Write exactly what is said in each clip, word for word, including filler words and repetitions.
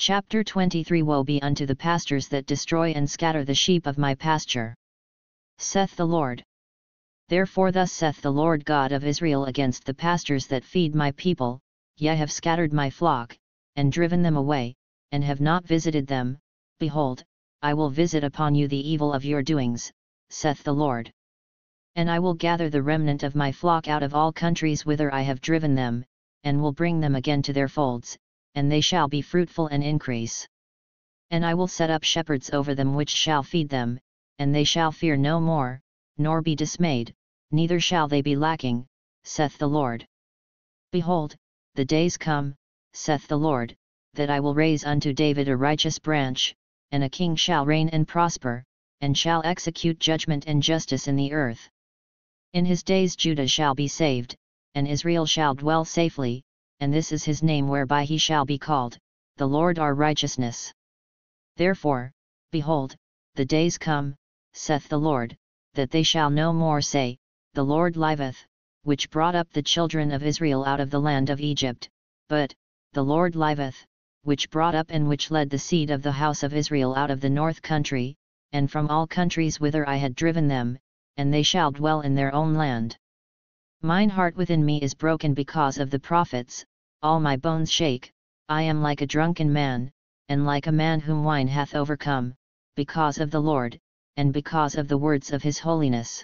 Chapter twenty-three Woe be unto the pastors that destroy and scatter the sheep of my pasture, saith the Lord. Therefore thus saith the Lord God of Israel against the pastors that feed my people, ye have scattered my flock, and driven them away, and have not visited them. Behold, I will visit upon you the evil of your doings, saith the Lord. And I will gather the remnant of my flock out of all countries whither I have driven them, and will bring them again to their folds, and they shall be fruitful and increase. And I will set up shepherds over them which shall feed them, and they shall fear no more, nor be dismayed, neither shall they be lacking, saith the Lord. Behold, the days come, saith the Lord, that I will raise unto David a righteous branch, and a king shall reign and prosper, and shall execute judgment and justice in the earth. In his days Judah shall be saved, and Israel shall dwell safely, and this is his name whereby he shall be called, the Lord our righteousness. Therefore, behold, the days come, saith the Lord, that they shall no more say, the Lord liveth, which brought up the children of Israel out of the land of Egypt, but, the Lord liveth, which brought up and which led the seed of the house of Israel out of the north country, and from all countries whither I had driven them, and they shall dwell in their own land. Mine heart within me is broken because of the prophets, all my bones shake, I am like a drunken man, and like a man whom wine hath overcome, because of the Lord, and because of the words of his holiness.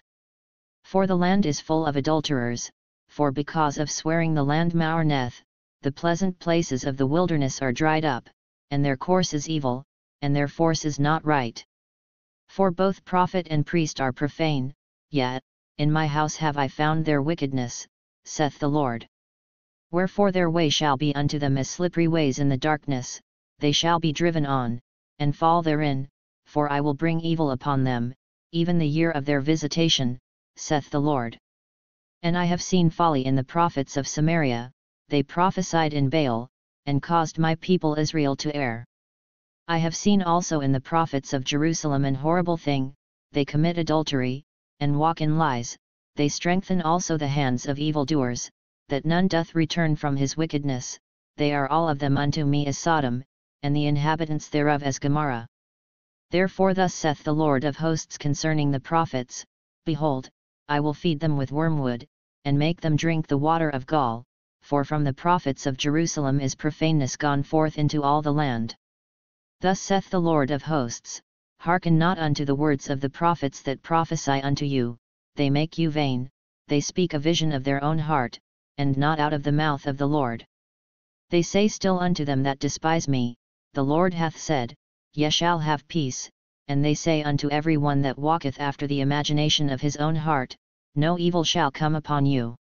For the land is full of adulterers, for because of swearing the land mourneth, the pleasant places of the wilderness are dried up, and their course is evil, and their force is not right. For both prophet and priest are profane, yet, in my house have I found their wickedness, saith the Lord. Wherefore their way shall be unto them as slippery ways in the darkness, they shall be driven on, and fall therein, for I will bring evil upon them, even the year of their visitation, saith the Lord. And I have seen folly in the prophets of Samaria, they prophesied in Baal, and caused my people Israel to err. I have seen also in the prophets of Jerusalem an horrible thing, they commit adultery, and walk in lies, they strengthen also the hands of evildoers, that none doth return from his wickedness, they are all of them unto me as Sodom, and the inhabitants thereof as Gomorrah. Therefore thus saith the Lord of hosts concerning the prophets, Behold, I will feed them with wormwood, and make them drink the water of gall, for from the prophets of Jerusalem is profaneness gone forth into all the land. Thus saith the Lord of hosts, Hearken not unto the words of the prophets that prophesy unto you, they make you vain, they speak a vision of their own heart, and not out of the mouth of the Lord. They say still unto them that despise me, the Lord hath said, Ye shall have peace, and they say unto every one that walketh after the imagination of his own heart, No evil shall come upon you.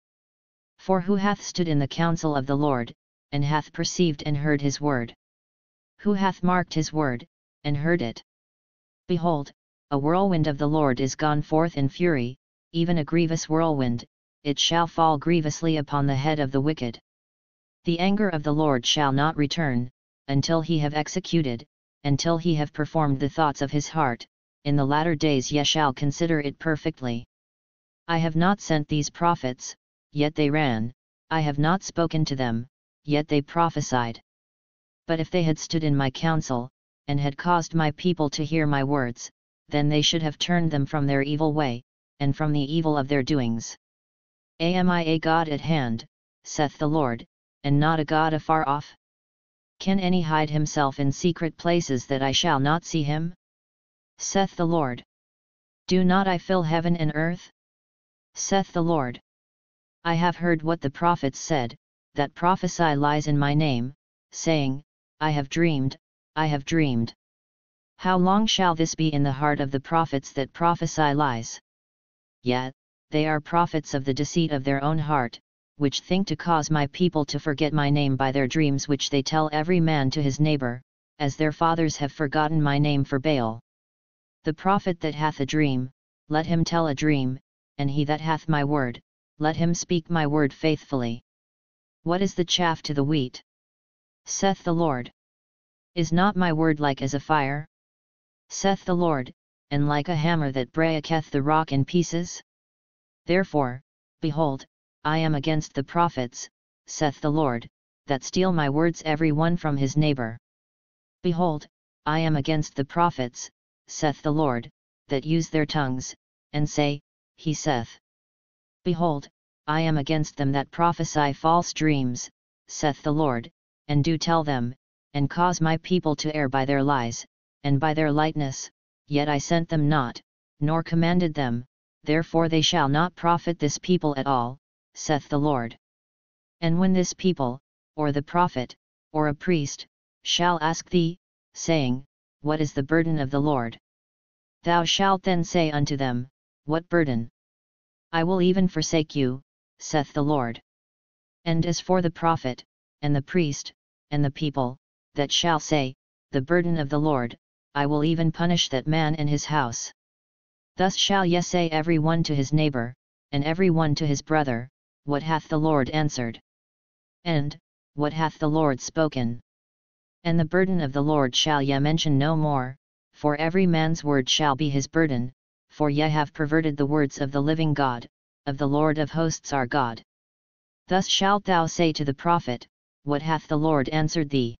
For who hath stood in the counsel of the Lord, and hath perceived and heard his word? Who hath marked his word, and heard it? Behold, a whirlwind of the Lord is gone forth in fury, even a grievous whirlwind, it shall fall grievously upon the head of the wicked. The anger of the Lord shall not return, until he have executed, until he have performed the thoughts of his heart, in the latter days ye shall consider it perfectly. I have not sent these prophets, yet they ran, I have not spoken to them, yet they prophesied. But if they had stood in my counsel, and had caused my people to hear my words, then they should have turned them from their evil way, and from the evil of their doings. Am I a God at hand, saith the Lord, and not a God afar off? Can any hide himself in secret places that I shall not see him? Saith the Lord. Do not I fill heaven and earth? Saith the Lord. I have heard what the prophets said, that prophesy lies in my name, saying, I have dreamed, I have dreamed. How long shall this be in the heart of the prophets that prophesy lies? Yet, they are prophets of the deceit of their own heart, which think to cause my people to forget my name by their dreams which they tell every man to his neighbor, as their fathers have forgotten my name for Baal. The prophet that hath a dream, let him tell a dream, and he that hath my word, let him speak my word faithfully. What is the chaff to the wheat? Saith the Lord. Is not my word like as a fire? Saith the Lord, and like a hammer that breaketh the rock in pieces? Therefore, behold, I am against the prophets, saith the Lord, that steal my words every one from his neighbor. Behold, I am against the prophets, saith the Lord, that use their tongues, and say, He saith. Behold, I am against them that prophesy false dreams, saith the Lord, and do tell them, and cause my people to err by their lies, and by their lightness, yet I sent them not, nor commanded them, therefore they shall not profit this people at all, saith the Lord. And when this people, or the prophet, or a priest, shall ask thee, saying, What is the burden of the Lord? Thou shalt then say unto them, What burden? I will even forsake you, saith the Lord. And as for the prophet, and the priest, and the people, that shall say, The burden of the Lord, I will even punish that man and his house. Thus shall ye say every one to his neighbor, and every one to his brother, What hath the Lord answered? And, What hath the Lord spoken? And the burden of the Lord shall ye mention no more, for every man's word shall be his burden, for ye have perverted the words of the living God, of the Lord of hosts our God. Thus shalt thou say to the prophet, What hath the Lord answered thee?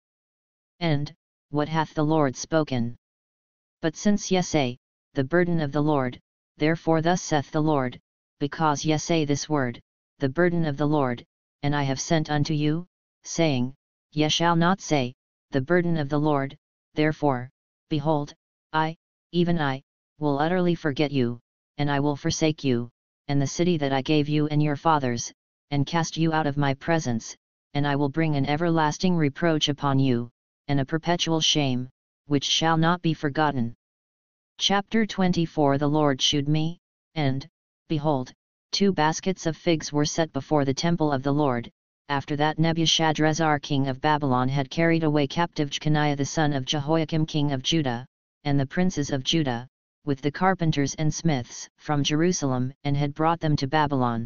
And, What hath the Lord spoken? But since ye say, The burden of the Lord, therefore thus saith the Lord, because ye say this word, The burden of the Lord, and I have sent unto you, saying, Ye shall not say, The burden of the Lord, therefore, behold, I, even I, will utterly forget you, and I will forsake you, and the city that I gave you and your fathers, and cast you out of my presence, and I will bring an everlasting reproach upon you, and a perpetual shame, which shall not be forgotten. Chapter twenty-four The Lord shewed me, and, behold, two baskets of figs were set before the temple of the Lord, after that Nebuchadrezzar king of Babylon had carried away captive Jeconiah the son of Jehoiakim king of Judah, and the princes of Judah, with the carpenters and smiths from Jerusalem, and had brought them to Babylon.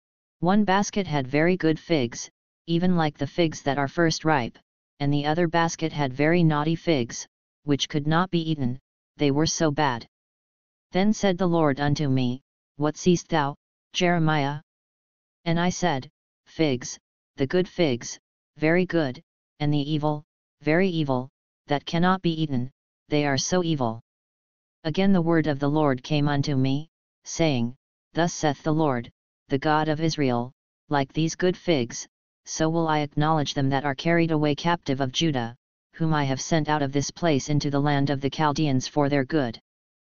One basket had very good figs, even like the figs that are first ripe, and the other basket had very naughty figs, which could not be eaten, they were so bad. Then said the Lord unto me, What seest thou, Jeremiah? And I said, Figs, the good figs, very good, and the evil, very evil, that cannot be eaten, they are so evil. Again the word of the Lord came unto me, saying, Thus saith the Lord, the God of Israel, like these good figs, so will I acknowledge them that are carried away captive of Judah, whom I have sent out of this place into the land of the Chaldeans for their good.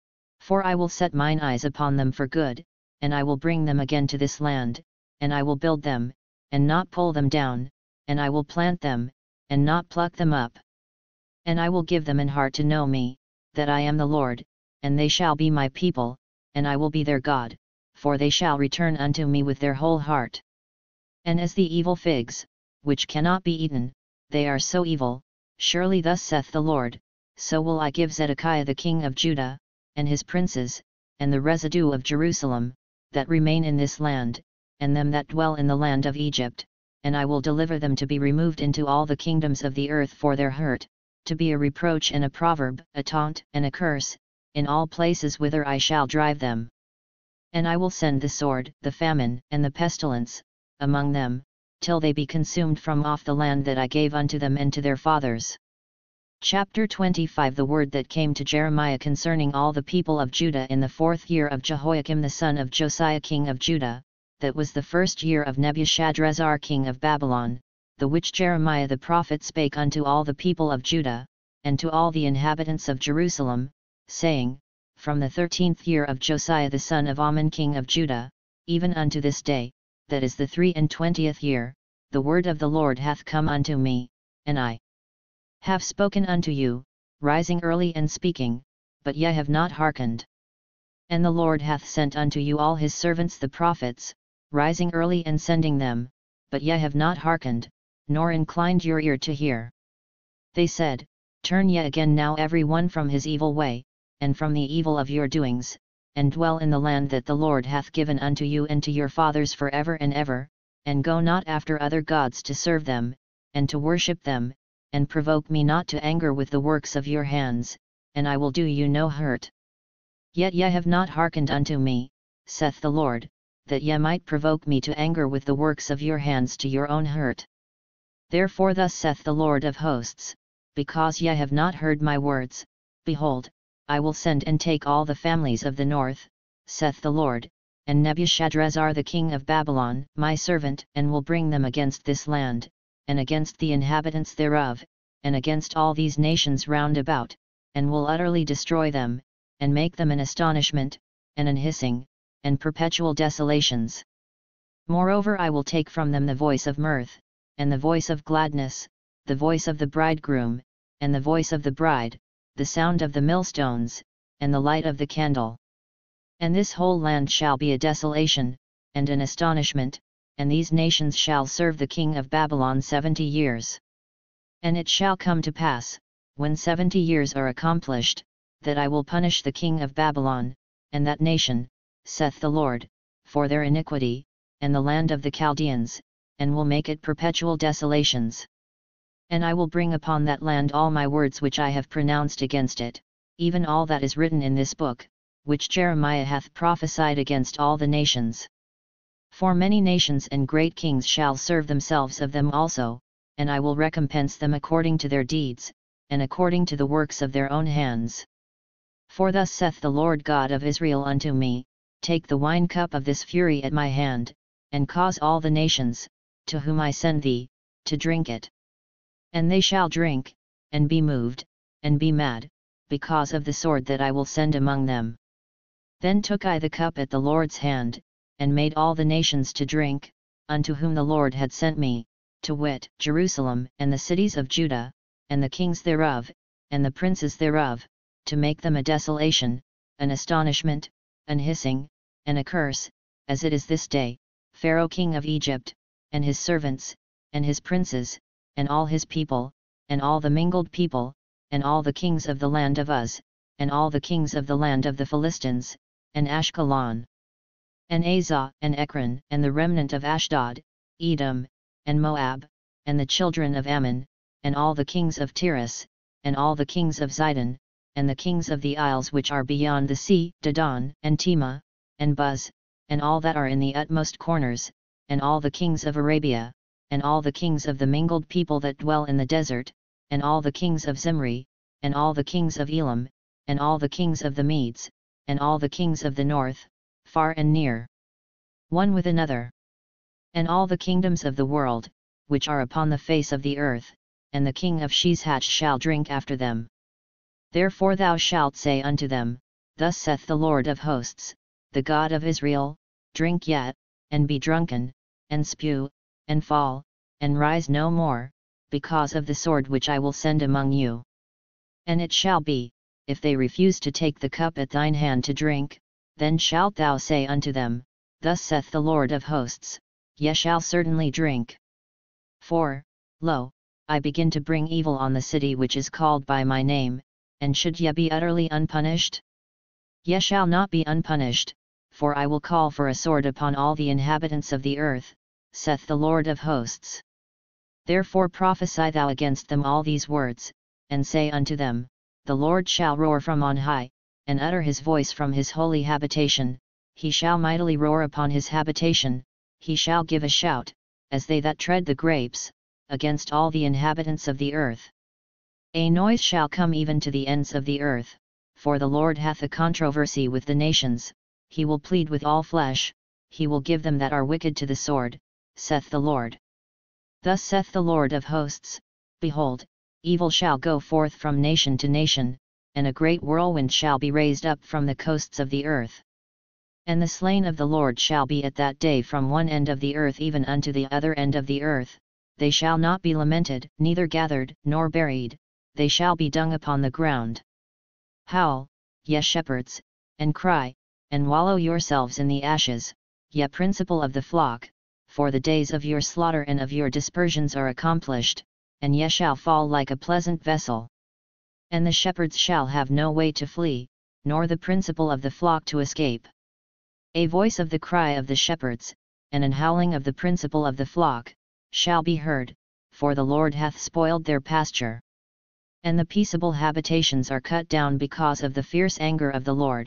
For I will set mine eyes upon them for good, and I will bring them again to this land, and I will build them, and not pull them down, and I will plant them, and not pluck them up. And I will give them an heart to know me, that I am the Lord, and they shall be my people, and I will be their God, for they shall return unto me with their whole heart. And as the evil figs, which cannot be eaten, they are so evil, surely thus saith the Lord, so will I give Zedekiah the king of Judah, and his princes, and the residue of Jerusalem, that remain in this land, and them that dwell in the land of Egypt, and I will deliver them to be removed into all the kingdoms of the earth for their hurt, to be a reproach and a proverb, a taunt and a curse, in all places whither I shall drive them. And I will send the sword, the famine, and the pestilence, among them, till they be consumed from off the land that I gave unto them and to their fathers. Chapter twenty-five The word that came to Jeremiah concerning all the people of Judah in the fourth year of Jehoiakim the son of Josiah king of Judah, that was the first year of Nebuchadrezzar king of Babylon, the which Jeremiah the prophet spake unto all the people of Judah, and to all the inhabitants of Jerusalem, saying, From the thirteenth year of Josiah the son of Ammon king of Judah, even unto this day, that is the three and twentieth year, the word of the Lord hath come unto me, and I have spoken unto you, rising early and speaking, but ye have not hearkened. And the Lord hath sent unto you all his servants the prophets, rising early and sending them, but ye have not hearkened, nor inclined your ear to hear. They said, Turn ye again now every one from his evil way, and from the evil of your doings, and dwell in the land that the Lord hath given unto you and to your fathers for ever and ever, and go not after other gods to serve them, and to worship them, and provoke me not to anger with the works of your hands, and I will do you no hurt. Yet ye have not hearkened unto me, saith the Lord, that ye might provoke me to anger with the works of your hands to your own hurt. Therefore thus saith the Lord of hosts, because ye have not heard my words, behold, I will send and take all the families of the north, saith the Lord, and Nebuchadrezzar the king of Babylon, my servant, and will bring them against this land, and against the inhabitants thereof, and against all these nations round about, and will utterly destroy them, and make them an astonishment, and an hissing, and perpetual desolations. Moreover I will take from them the voice of mirth, and the voice of gladness, the voice of the bridegroom, and the voice of the bride, the sound of the millstones, and the light of the candle. And this whole land shall be a desolation, and an astonishment, and these nations shall serve the king of Babylon seventy years. And it shall come to pass, when seventy years are accomplished, that I will punish the king of Babylon, and that nation, saith the Lord, for their iniquity, and the land of the Chaldeans, and will make it perpetual desolations. And I will bring upon that land all my words which I have pronounced against it, even all that is written in this book, which Jeremiah hath prophesied against all the nations. For many nations and great kings shall serve themselves of them also, and I will recompense them according to their deeds, and according to the works of their own hands. For thus saith the Lord God of Israel unto me, take the wine cup of this fury at my hand, and cause all the nations, to whom I send thee, to drink it. And they shall drink, and be moved, and be mad, because of the sword that I will send among them. Then took I the cup at the Lord's hand, and made all the nations to drink, unto whom the Lord had sent me, to wit, Jerusalem, and the cities of Judah, and the kings thereof, and the princes thereof, to make them a desolation, an astonishment, an hissing, and a curse, as it is this day, Pharaoh king of Egypt, and his servants, and his princes, and all his people, and all the mingled people, and all the kings of the land of Uz, and all the kings of the land of the Philistines, and Ashkelon, and Azah, and Ekron, and the remnant of Ashdod, Edom, and Moab, and the children of Ammon, and all the kings of Tyrus, and all the kings of Zidon, and the kings of the isles which are beyond the sea, Dedan, and Tema, and Buz, and all that are in the utmost corners, and all the kings of Arabia, and all the kings of the mingled people that dwell in the desert, and all the kings of Zimri, and all the kings of Elam, and all the kings of the Medes, and all the kings of the north, far and near, one with another, and all the kingdoms of the world, which are upon the face of the earth, and the king of Shishak shall drink after them. Therefore thou shalt say unto them, Thus saith the Lord of hosts, the God of Israel, drink yet, and be drunken, and spew, and fall, and rise no more, because of the sword which I will send among you. And it shall be, if they refuse to take the cup at thine hand to drink, then shalt thou say unto them, Thus saith the Lord of hosts, Ye shall certainly drink. For, lo, I begin to bring evil on the city which is called by my name, and should ye be utterly unpunished? Ye shall not be unpunished, for I will call for a sword upon all the inhabitants of the earth, saith the Lord of hosts. Therefore prophesy thou against them all these words, and say unto them, The Lord shall roar from on high, and utter his voice from his holy habitation, he shall mightily roar upon his habitation, he shall give a shout, as they that tread the grapes, against all the inhabitants of the earth. A noise shall come even to the ends of the earth, for the Lord hath a controversy with the nations, he will plead with all flesh, he will give them that are wicked to the sword, saith the Lord. Thus saith the Lord of hosts, Behold, evil shall go forth from nation to nation, and a great whirlwind shall be raised up from the coasts of the earth. And the slain of the Lord shall be at that day from one end of the earth even unto the other end of the earth, they shall not be lamented, neither gathered, nor buried, they shall be dung upon the ground. Howl, ye shepherds, and cry, and wallow yourselves in the ashes, ye principal of the flock, for the days of your slaughter and of your dispersions are accomplished, and ye shall fall like a pleasant vessel. And the shepherds shall have no way to flee, nor the principal of the flock to escape. A voice of the cry of the shepherds, and an howling of the principal of the flock, shall be heard, for the Lord hath spoiled their pasture. And the peaceable habitations are cut down because of the fierce anger of the Lord.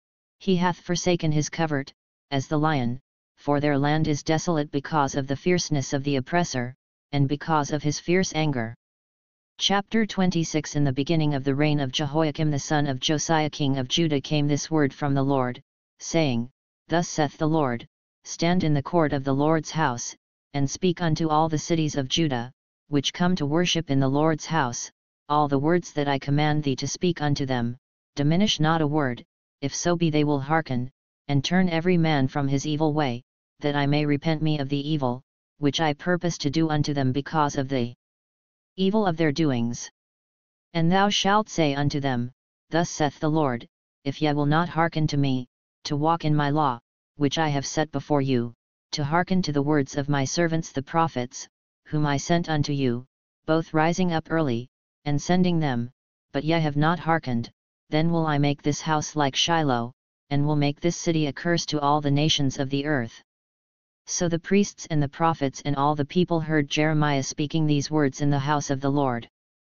He hath forsaken his covert, as the lion, for their land is desolate because of the fierceness of the oppressor, and because of his fierce anger. Chapter twenty-six. In the beginning of the reign of Jehoiakim the son of Josiah king of Judah came this word from the Lord, saying, Thus saith the Lord, Stand in the court of the Lord's house, and speak unto all the cities of Judah, which come to worship in the Lord's house, all the words that I command thee to speak unto them, diminish not a word, if so be they will hearken, and turn every man from his evil way, that I may repent me of the evil, which I purpose to do unto them because of the evil of their doings. And thou shalt say unto them, Thus saith the Lord, if ye will not hearken to me, to walk in my law, which I have set before you, to hearken to the words of my servants the prophets, whom I sent unto you, both rising up early, and sending them, but ye have not hearkened, then will I make this house like Shiloh, and will make this city a curse to all the nations of the earth. So the priests and the prophets and all the people heard Jeremiah speaking these words in the house of the Lord.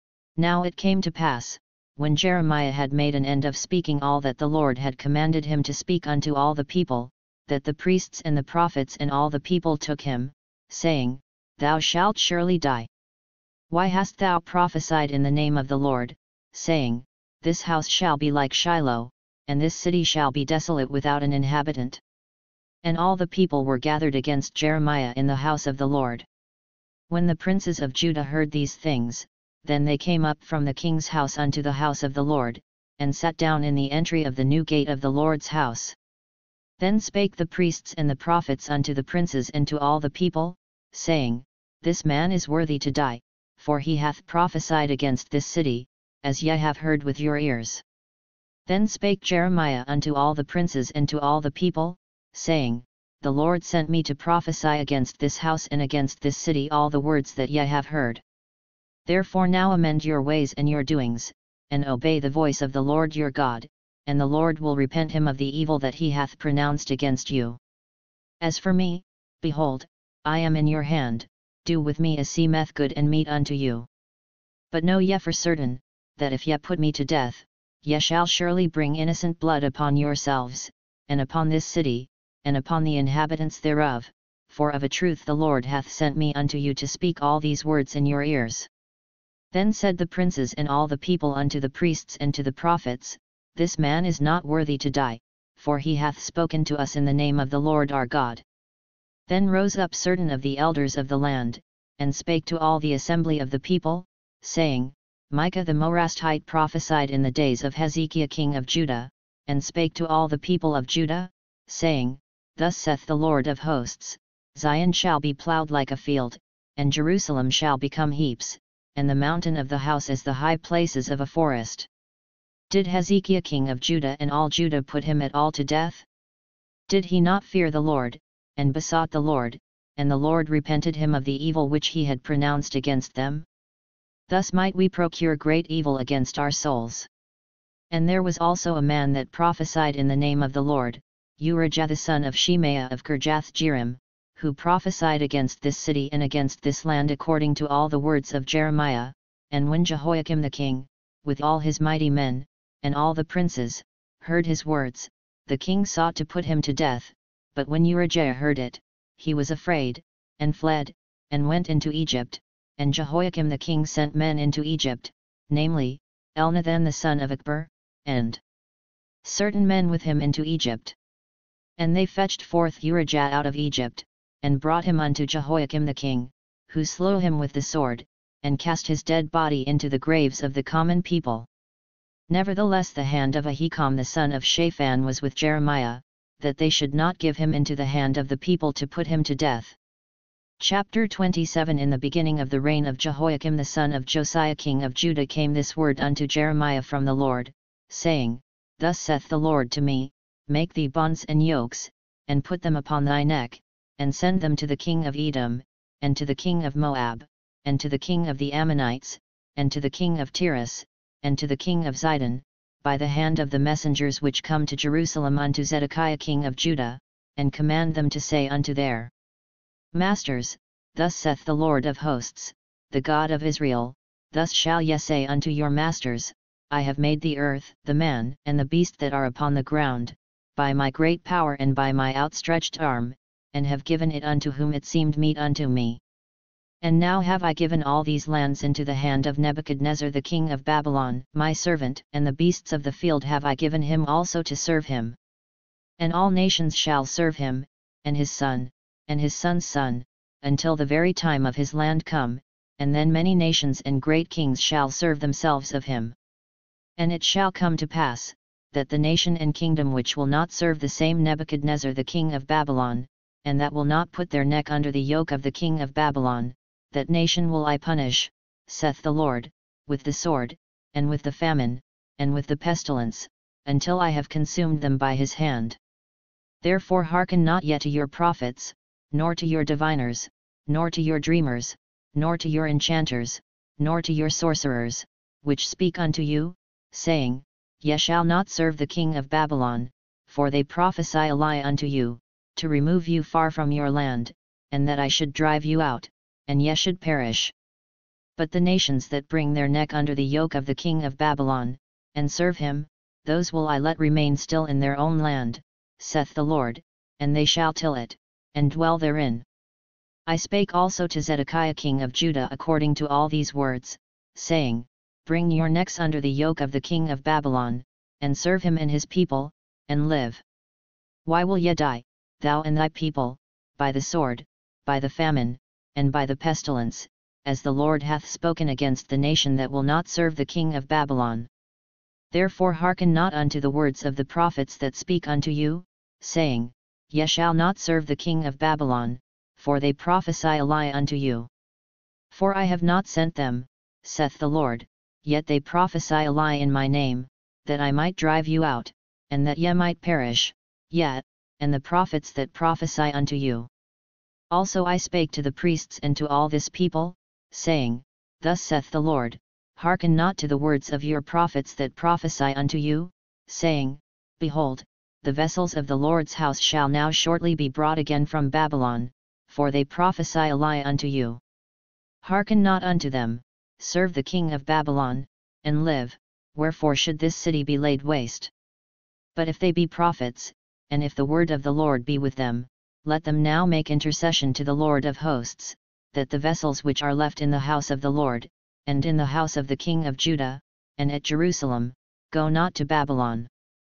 Now it came to pass, when Jeremiah had made an end of speaking all that the Lord had commanded him to speak unto all the people, that the priests and the prophets and all the people took him, saying, Thou shalt surely die. Why hast thou prophesied in the name of the Lord, saying, This house shall be like Shiloh, and this city shall be desolate without an inhabitant? And all the people were gathered against Jeremiah in the house of the Lord. When the princes of Judah heard these things, then they came up from the king's house unto the house of the Lord, and sat down in the entry of the new gate of the Lord's house. Then spake the priests and the prophets unto the princes and to all the people, saying, This man is worthy to die, for he hath prophesied against this city, as ye have heard with your ears. Then spake Jeremiah unto all the princes and to all the people, saying, The Lord sent me to prophesy against this house and against this city all the words that ye have heard. Therefore now amend your ways and your doings, and obey the voice of the Lord your God, and the Lord will repent him of the evil that he hath pronounced against you. As for me, behold, I am in your hand, do with me as seemeth good and meet unto you. But know ye for certain, that if ye put me to death, ye shall surely bring innocent blood upon yourselves, and upon this city, and upon the inhabitants thereof, for of a truth the Lord hath sent me unto you to speak all these words in your ears. Then said the princes and all the people unto the priests and to the prophets, This man is not worthy to die, for he hath spoken to us in the name of the Lord our God. Then rose up certain of the elders of the land, and spake to all the assembly of the people, saying, Micah the Morasthite prophesied in the days of Hezekiah king of Judah, and spake to all the people of Judah, saying, Thus saith the Lord of hosts, Zion shall be plowed like a field, and Jerusalem shall become heaps, and the mountain of the house as the high places of a forest. Did Hezekiah king of Judah and all Judah put him at all to death? Did he not fear the Lord, and besought the Lord, and the Lord repented him of the evil which he had pronounced against them? Thus might we procure great evil against our souls. And there was also a man that prophesied in the name of the Lord, Urijah the son of Shemaiah of Kirjath-jearim, who prophesied against this city and against this land according to all the words of Jeremiah. And when Jehoiakim the king, with all his mighty men, and all the princes, heard his words, the king sought to put him to death, but when Urijah heard it, he was afraid, and fled, and went into Egypt, and Jehoiakim the king sent men into Egypt, namely, Elnathan the son of Achbor, and certain men with him into Egypt. And they fetched forth Urijah out of Egypt, and brought him unto Jehoiakim the king, who slew him with the sword, and cast his dead body into the graves of the common people. Nevertheless the hand of Ahikam the son of Shaphan was with Jeremiah, that they should not give him into the hand of the people to put him to death. Chapter twenty-seven. In the beginning of the reign of Jehoiakim the son of Josiah king of Judah came this word unto Jeremiah from the Lord, saying, Thus saith the Lord to me, Make thee bonds and yokes, and put them upon thy neck, and send them to the king of Edom, and to the king of Moab, and to the king of the Ammonites, and to the king of Tyrus, and to the king of Zidon, by the hand of the messengers which come to Jerusalem unto Zedekiah king of Judah, and command them to say unto their masters, Thus saith the Lord of hosts, the God of Israel, Thus shall ye say unto your masters, I have made the earth, the man, and the beast that are upon the ground, by my great power and by my outstretched arm, and have given it unto whom it seemed meet unto me. And now have I given all these lands into the hand of Nebuchadnezzar the king of Babylon, my servant, and the beasts of the field have I given him also to serve him. And all nations shall serve him, and his son, and his son's son, until the very time of his land come, and then many nations and great kings shall serve themselves of him. And it shall come to pass, that the nation and kingdom which will not serve the same Nebuchadnezzar the king of Babylon, and that will not put their neck under the yoke of the king of Babylon, that nation will I punish, saith the Lord, with the sword, and with the famine, and with the pestilence, until I have consumed them by his hand. Therefore hearken not yet to your prophets, nor to your diviners, nor to your dreamers, nor to your enchanters, nor to your sorcerers, which speak unto you, saying, Ye shall not serve the king of Babylon, for they prophesy a lie unto you, to remove you far from your land, and that I should drive you out, and ye should perish. But the nations that bring their neck under the yoke of the king of Babylon, and serve him, those will I let remain still in their own land, saith the Lord, and they shall till it, and dwell therein. I spake also to Zedekiah king of Judah according to all these words, saying, Bring your necks under the yoke of the king of Babylon, and serve him and his people, and live. Why will ye die, thou and thy people, by the sword, by the famine, and by the pestilence, as the Lord hath spoken against the nation that will not serve the king of Babylon? Therefore hearken not unto the words of the prophets that speak unto you, saying, Ye shall not serve the king of Babylon, for they prophesy a lie unto you. For I have not sent them, saith the Lord, yet they prophesy a lie in my name, that I might drive you out, and that ye might perish, yet, and the prophets that prophesy unto you. Also I spake to the priests and to all this people, saying, Thus saith the Lord, Hearken not to the words of your prophets that prophesy unto you, saying, Behold, the vessels of the Lord's house shall now shortly be brought again from Babylon, for they prophesy a lie unto you. Hearken not unto them, serve the king of Babylon, and live, wherefore should this city be laid waste? But if they be prophets, and if the word of the Lord be with them, let them now make intercession to the Lord of hosts, that the vessels which are left in the house of the Lord, and in the house of the king of Judah, and at Jerusalem, go not to Babylon.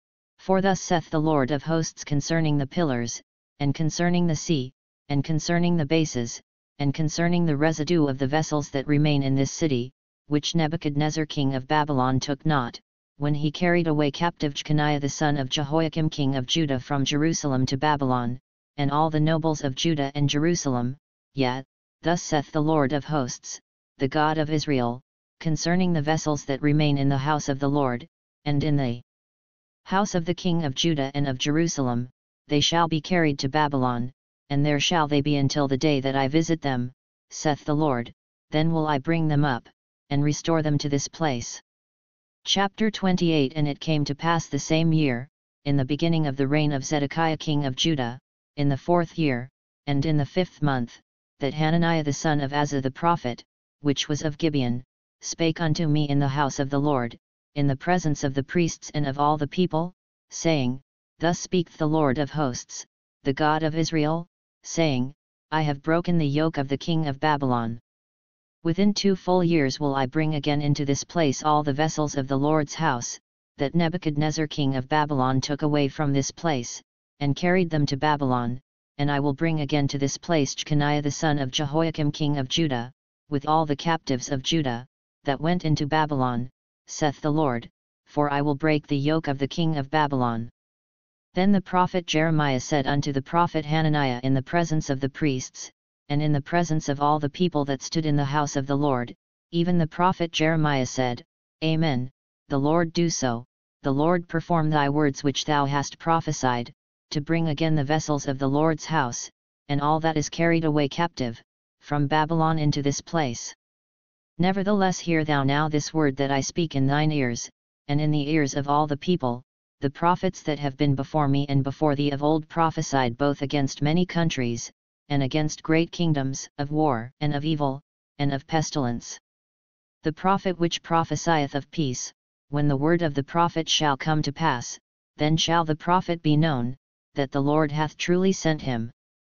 For thus saith the Lord of hosts concerning the pillars, and concerning the sea, and concerning the bases, and concerning the residue of the vessels that remain in this city, which Nebuchadnezzar king of Babylon took not, when he carried away captive Jeconiah the son of Jehoiakim king of Judah from Jerusalem to Babylon, and all the nobles of Judah and Jerusalem, yet, thus saith the Lord of hosts, the God of Israel, concerning the vessels that remain in the house of the Lord, and in the house of the king of Judah and of Jerusalem, they shall be carried to Babylon, and there shall they be until the day that I visit them, saith the Lord, then will I bring them up, and restore them to this place. Chapter twenty-eight And it came to pass the same year, in the beginning of the reign of Zedekiah king of Judah, in the fourth year, and in the fifth month, that Hananiah the son of Azza the prophet, which was of Gibeon, spake unto me in the house of the Lord, in the presence of the priests and of all the people, saying, Thus speaketh the Lord of hosts, the God of Israel, saying, I have broken the yoke of the king of Babylon. Within two full years will I bring again into this place all the vessels of the Lord's house, that Nebuchadnezzar king of Babylon took away from this place, and carried them to Babylon, and I will bring again to this place Jeconiah the son of Jehoiakim king of Judah, with all the captives of Judah, that went into Babylon, saith the Lord, for I will break the yoke of the king of Babylon. Then the prophet Jeremiah said unto the prophet Hananiah in the presence of the priests, and in the presence of all the people that stood in the house of the Lord, even the prophet Jeremiah said, Amen, the Lord do so, the Lord perform thy words which thou hast prophesied, to bring again the vessels of the Lord's house, and all that is carried away captive, from Babylon into this place. Nevertheless hear thou now this word that I speak in thine ears, and in the ears of all the people, the prophets that have been before me and before thee of old prophesied both against many countries, and against great kingdoms, of war, and of evil, and of pestilence. The prophet which prophesieth of peace, when the word of the prophet shall come to pass, then shall the prophet be known, that the Lord hath truly sent him.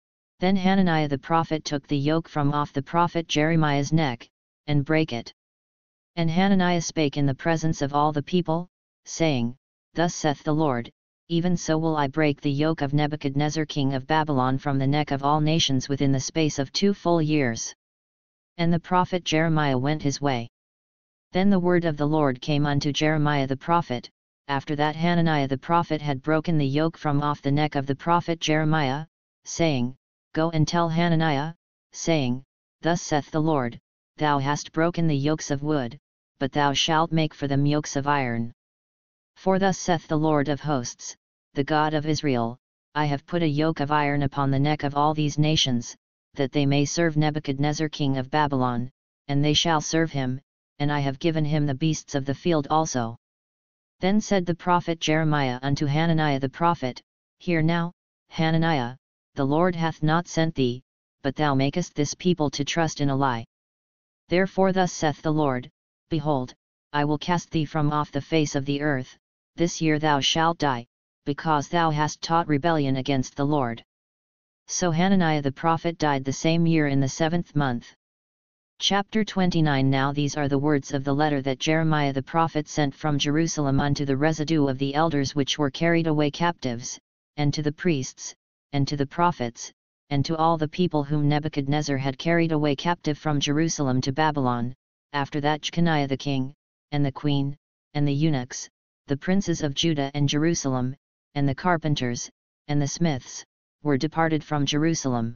Then Hananiah the prophet took the yoke from off the prophet Jeremiah's neck, and brake it. And Hananiah spake in the presence of all the people, saying, Thus saith the Lord, even so will I break the yoke of Nebuchadnezzar king of Babylon from the neck of all nations within the space of two full years. And the prophet Jeremiah went his way. Then the word of the Lord came unto Jeremiah the prophet, after that Hananiah the prophet had broken the yoke from off the neck of the prophet Jeremiah, saying, Go and tell Hananiah, saying, Thus saith the Lord, Thou hast broken the yokes of wood, but thou shalt make for them yokes of iron. For thus saith the Lord of hosts, the God of Israel, I have put a yoke of iron upon the neck of all these nations, that they may serve Nebuchadnezzar king of Babylon, and they shall serve him, and I have given him the beasts of the field also. Then said the prophet Jeremiah unto Hananiah the prophet, Hear now, Hananiah, the Lord hath not sent thee, but thou makest this people to trust in a lie. Therefore thus saith the Lord, Behold, I will cast thee from off the face of the earth, this year thou shalt die, because thou hast taught rebellion against the Lord. So Hananiah the prophet died the same year in the seventh month. Chapter twenty-nine. Now these are the words of the letter that Jeremiah the prophet sent from Jerusalem unto the residue of the elders which were carried away captives, and to the priests, and to the prophets, and to all the people whom Nebuchadnezzar had carried away captive from Jerusalem to Babylon, after that Jeconiah the king, and the queen, and the eunuchs, the princes of Judah and Jerusalem, and the carpenters, and the smiths, were departed from Jerusalem.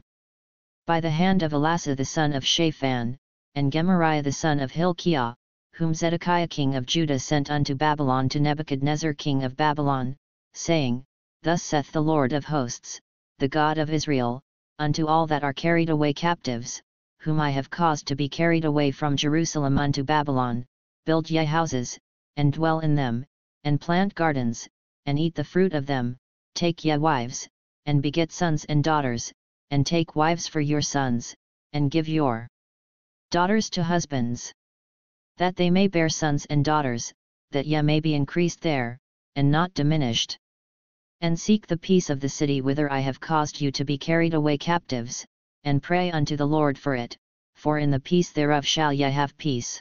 By the hand of Elasah the son of Shaphan, and Gemariah the son of Hilkiah, whom Zedekiah king of Judah sent unto Babylon to Nebuchadnezzar king of Babylon, saying, Thus saith the Lord of hosts, the God of Israel, unto all that are carried away captives, whom I have caused to be carried away from Jerusalem unto Babylon, build ye houses, and dwell in them, and plant gardens, and eat the fruit of them, take ye wives, and beget sons and daughters, and take wives for your sons, and give your daughters to husbands, that they may bear sons and daughters, that ye may be increased there, and not diminished. And seek the peace of the city whither I have caused you to be carried away captives, and pray unto the Lord for it, for in the peace thereof shall ye have peace.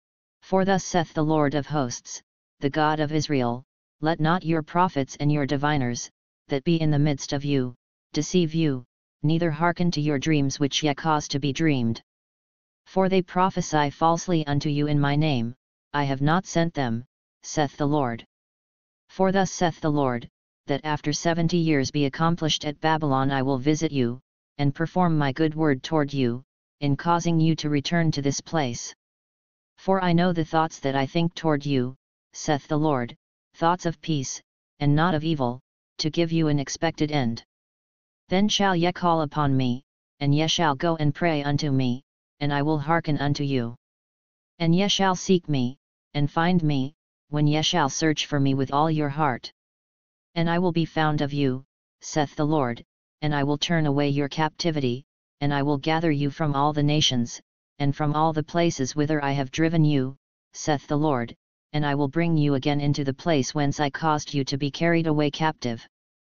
For thus saith the Lord of hosts, the God of Israel, let not your prophets and your diviners, that be in the midst of you, deceive you, neither hearken to your dreams which ye cause to be dreamed. For they prophesy falsely unto you in my name, I have not sent them, saith the Lord. For thus saith the Lord, that after seventy years be accomplished at Babylon I will visit you, and perform my good word toward you, in causing you to return to this place. For I know the thoughts that I think toward you, saith the Lord, thoughts of peace, and not of evil, to give you an expected end. Then shall ye call upon me, and ye shall go and pray unto me, and I will hearken unto you. And ye shall seek me, and find me, when ye shall search for me with all your heart. And I will be found of you, saith the Lord, and I will turn away your captivity, and I will gather you from all the nations, and from all the places whither I have driven you, saith the Lord, and I will bring you again into the place whence I caused you to be carried away captive.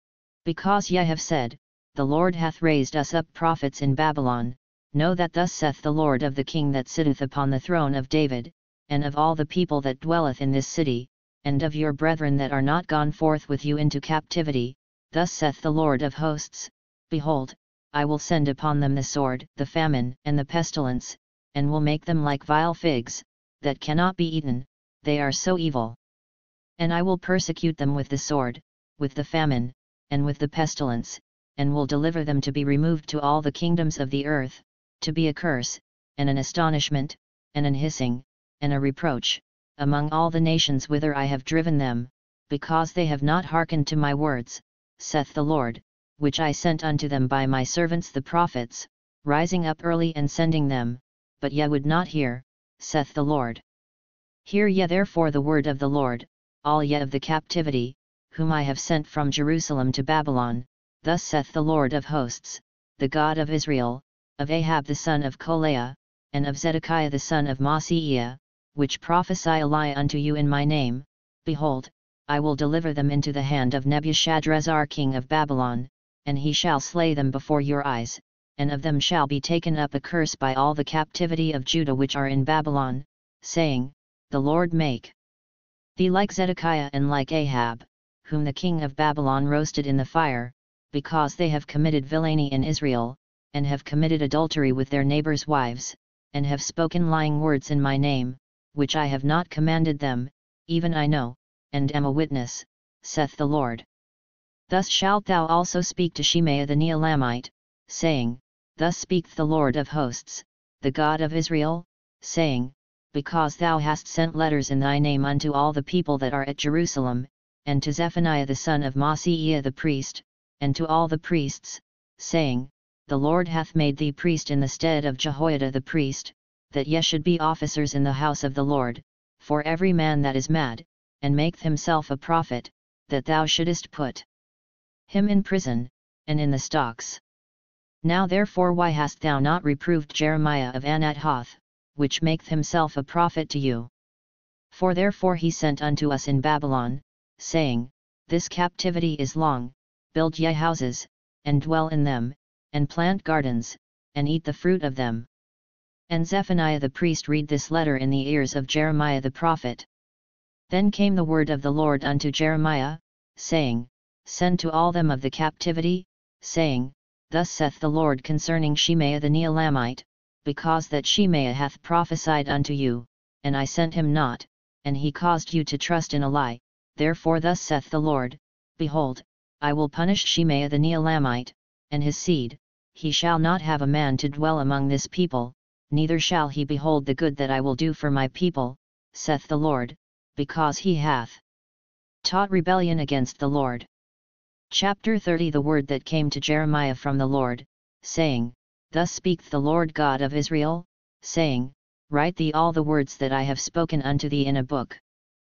Because ye have said, The Lord hath raised us up prophets in Babylon, know that thus saith the Lord of the king that sitteth upon the throne of David, and of all the people that dwelleth in this city, and of your brethren that are not gone forth with you into captivity, thus saith the Lord of hosts, Behold, I will send upon them the sword, the famine, and the pestilence, and will make them like vile figs, that cannot be eaten, they are so evil. And I will persecute them with the sword, with the famine, and with the pestilence, and will deliver them to be removed to all the kingdoms of the earth, to be a curse, and an astonishment, and an hissing, and a reproach, among all the nations whither I have driven them, because they have not hearkened to my words, saith the Lord, which I sent unto them by my servants the prophets, rising up early and sending them, but ye would not hear, saith the Lord. Hear ye therefore the word of the Lord, all ye of the captivity, whom I have sent from Jerusalem to Babylon, thus saith the Lord of hosts, the God of Israel, of Ahab the son of Kolaiah, and of Zedekiah the son of Maaseiah, which prophesy a lie unto you in my name, behold, I will deliver them into the hand of Nebuchadrezzar king of Babylon, and he shall slay them before your eyes, and of them shall be taken up a curse by all the captivity of Judah which are in Babylon, saying, The Lord make thee like Zedekiah and like Ahab, whom the king of Babylon roasted in the fire, because they have committed villainy in Israel, and have committed adultery with their neighbors' wives, and have spoken lying words in my name, which I have not commanded them, even I know, and am a witness, saith the Lord. Thus shalt thou also speak to Shemaiah the Neelamite, saying, Thus speaketh the Lord of hosts, the God of Israel, saying, Because thou hast sent letters in thy name unto all the people that are at Jerusalem, and to Zephaniah the son of Maaseiah the priest, and to all the priests, saying, The Lord hath made thee priest in the stead of Jehoiada the priest, that ye should be officers in the house of the Lord, for every man that is mad, and maketh himself a prophet, that thou shouldest put him in prison, and in the stocks. Now therefore why hast thou not reproved Jeremiah of Anathoth, which maketh himself a prophet to you? For therefore he sent unto us in Babylon, saying, This captivity is long, build ye houses, and dwell in them, and plant gardens, and eat the fruit of them. And Zephaniah the priest read this letter in the ears of Jeremiah the prophet. Then came the word of the Lord unto Jeremiah, saying, Send to all them of the captivity, saying, Thus saith the Lord concerning Shemaiah the Neelamite, because that Shemaiah hath prophesied unto you, and I sent him not, and he caused you to trust in a lie, therefore thus saith the Lord, Behold, I will punish Shemaiah the Neelamite, and his seed, he shall not have a man to dwell among this people, neither shall he behold the good that I will do for my people, saith the Lord, because he hath taught rebellion against the Lord. Chapter thirty The word that came to Jeremiah from the Lord, saying, Thus speaketh the Lord God of Israel, saying, Write thee all the words that I have spoken unto thee in a book.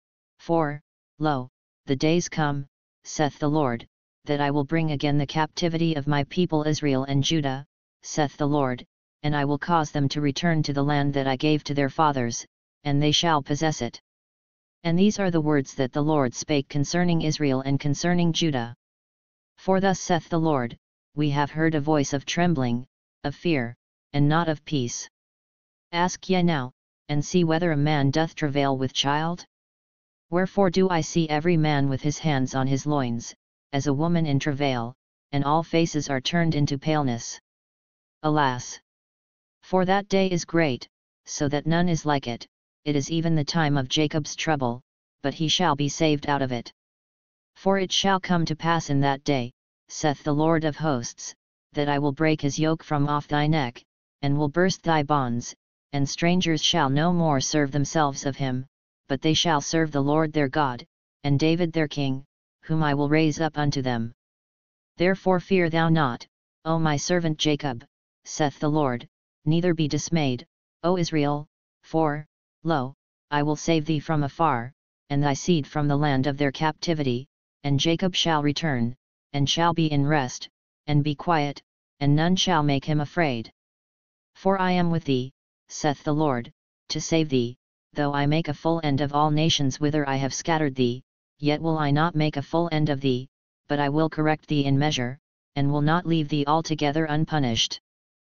For, lo, the days come, saith the Lord, that I will bring again the captivity of my people Israel and Judah, saith the Lord, and I will cause them to return to the land that I gave to their fathers, and they shall possess it. And these are the words that the Lord spake concerning Israel and concerning Judah. For thus saith the Lord, We have heard a voice of trembling, of fear, and not of peace. Ask ye now, and see whether a man doth travail with child? Wherefore do I see every man with his hands on his loins, as a woman in travail, and all faces are turned into paleness. Alas! For that day is great, so that none is like it, it is even the time of Jacob's trouble, but he shall be saved out of it. For it shall come to pass in that day, saith the Lord of hosts, that I will break his yoke from off thy neck, and will burst thy bonds, and strangers shall no more serve themselves of him, but they shall serve the Lord their God, and David their king, whom I will raise up unto them. Therefore fear thou not, O my servant Jacob, saith the Lord, neither be dismayed, O Israel, for, lo, I will save thee from afar, and thy seed from the land of their captivity, and Jacob shall return, and shall be in rest, and be quiet, and none shall make him afraid. For I am with thee, saith the Lord, to save thee, though I make a full end of all nations whither I have scattered thee, yet will I not make a full end of thee, but I will correct thee in measure, and will not leave thee altogether unpunished.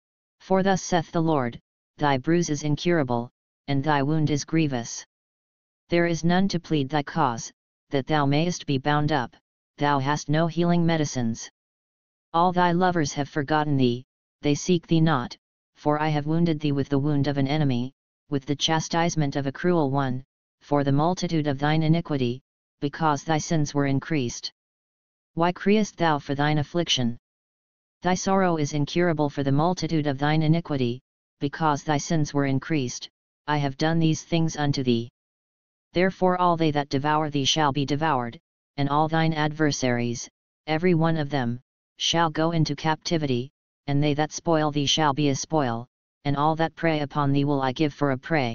For thus saith the Lord, Thy bruise is incurable, and thy wound is grievous. There is none to plead thy cause, that thou mayest be bound up, thou hast no healing medicines. All thy lovers have forgotten thee, they seek thee not, for I have wounded thee with the wound of an enemy, with the chastisement of a cruel one, for the multitude of thine iniquity, because thy sins were increased. Why criest thou for thine affliction? Thy sorrow is incurable for the multitude of thine iniquity, because thy sins were increased, I have done these things unto thee. Therefore all they that devour thee shall be devoured, and all thine adversaries, every one of them, shall go into captivity, and they that spoil thee shall be a spoil, and all that prey upon thee will I give for a prey.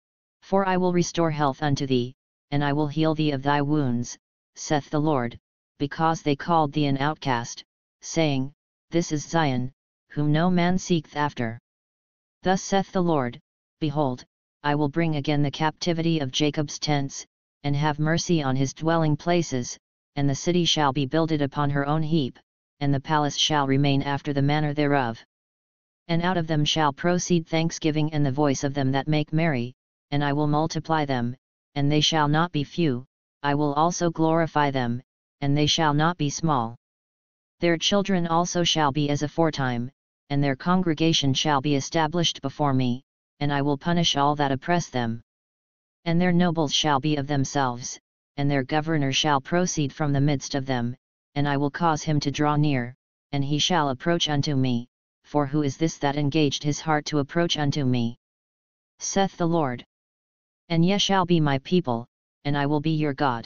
For I will restore health unto thee, and I will heal thee of thy wounds, saith the Lord, because they called thee an outcast, saying, This is Zion, whom no man seeketh after. Thus saith the Lord, Behold, I will bring again the captivity of Jacob's tents, and have mercy on his dwelling places, and the city shall be builded upon her own heap, and the palace shall remain after the manner thereof. And out of them shall proceed thanksgiving and the voice of them that make merry, and I will multiply them, and they shall not be few, I will also glorify them, and they shall not be small. Their children also shall be as aforetime, and their congregation shall be established before me, and I will punish all that oppress them. And their nobles shall be of themselves, and their governor shall proceed from the midst of them, and I will cause him to draw near, and he shall approach unto me, for who is this that engaged his heart to approach unto me? Saith the Lord. And ye shall be my people, and I will be your God.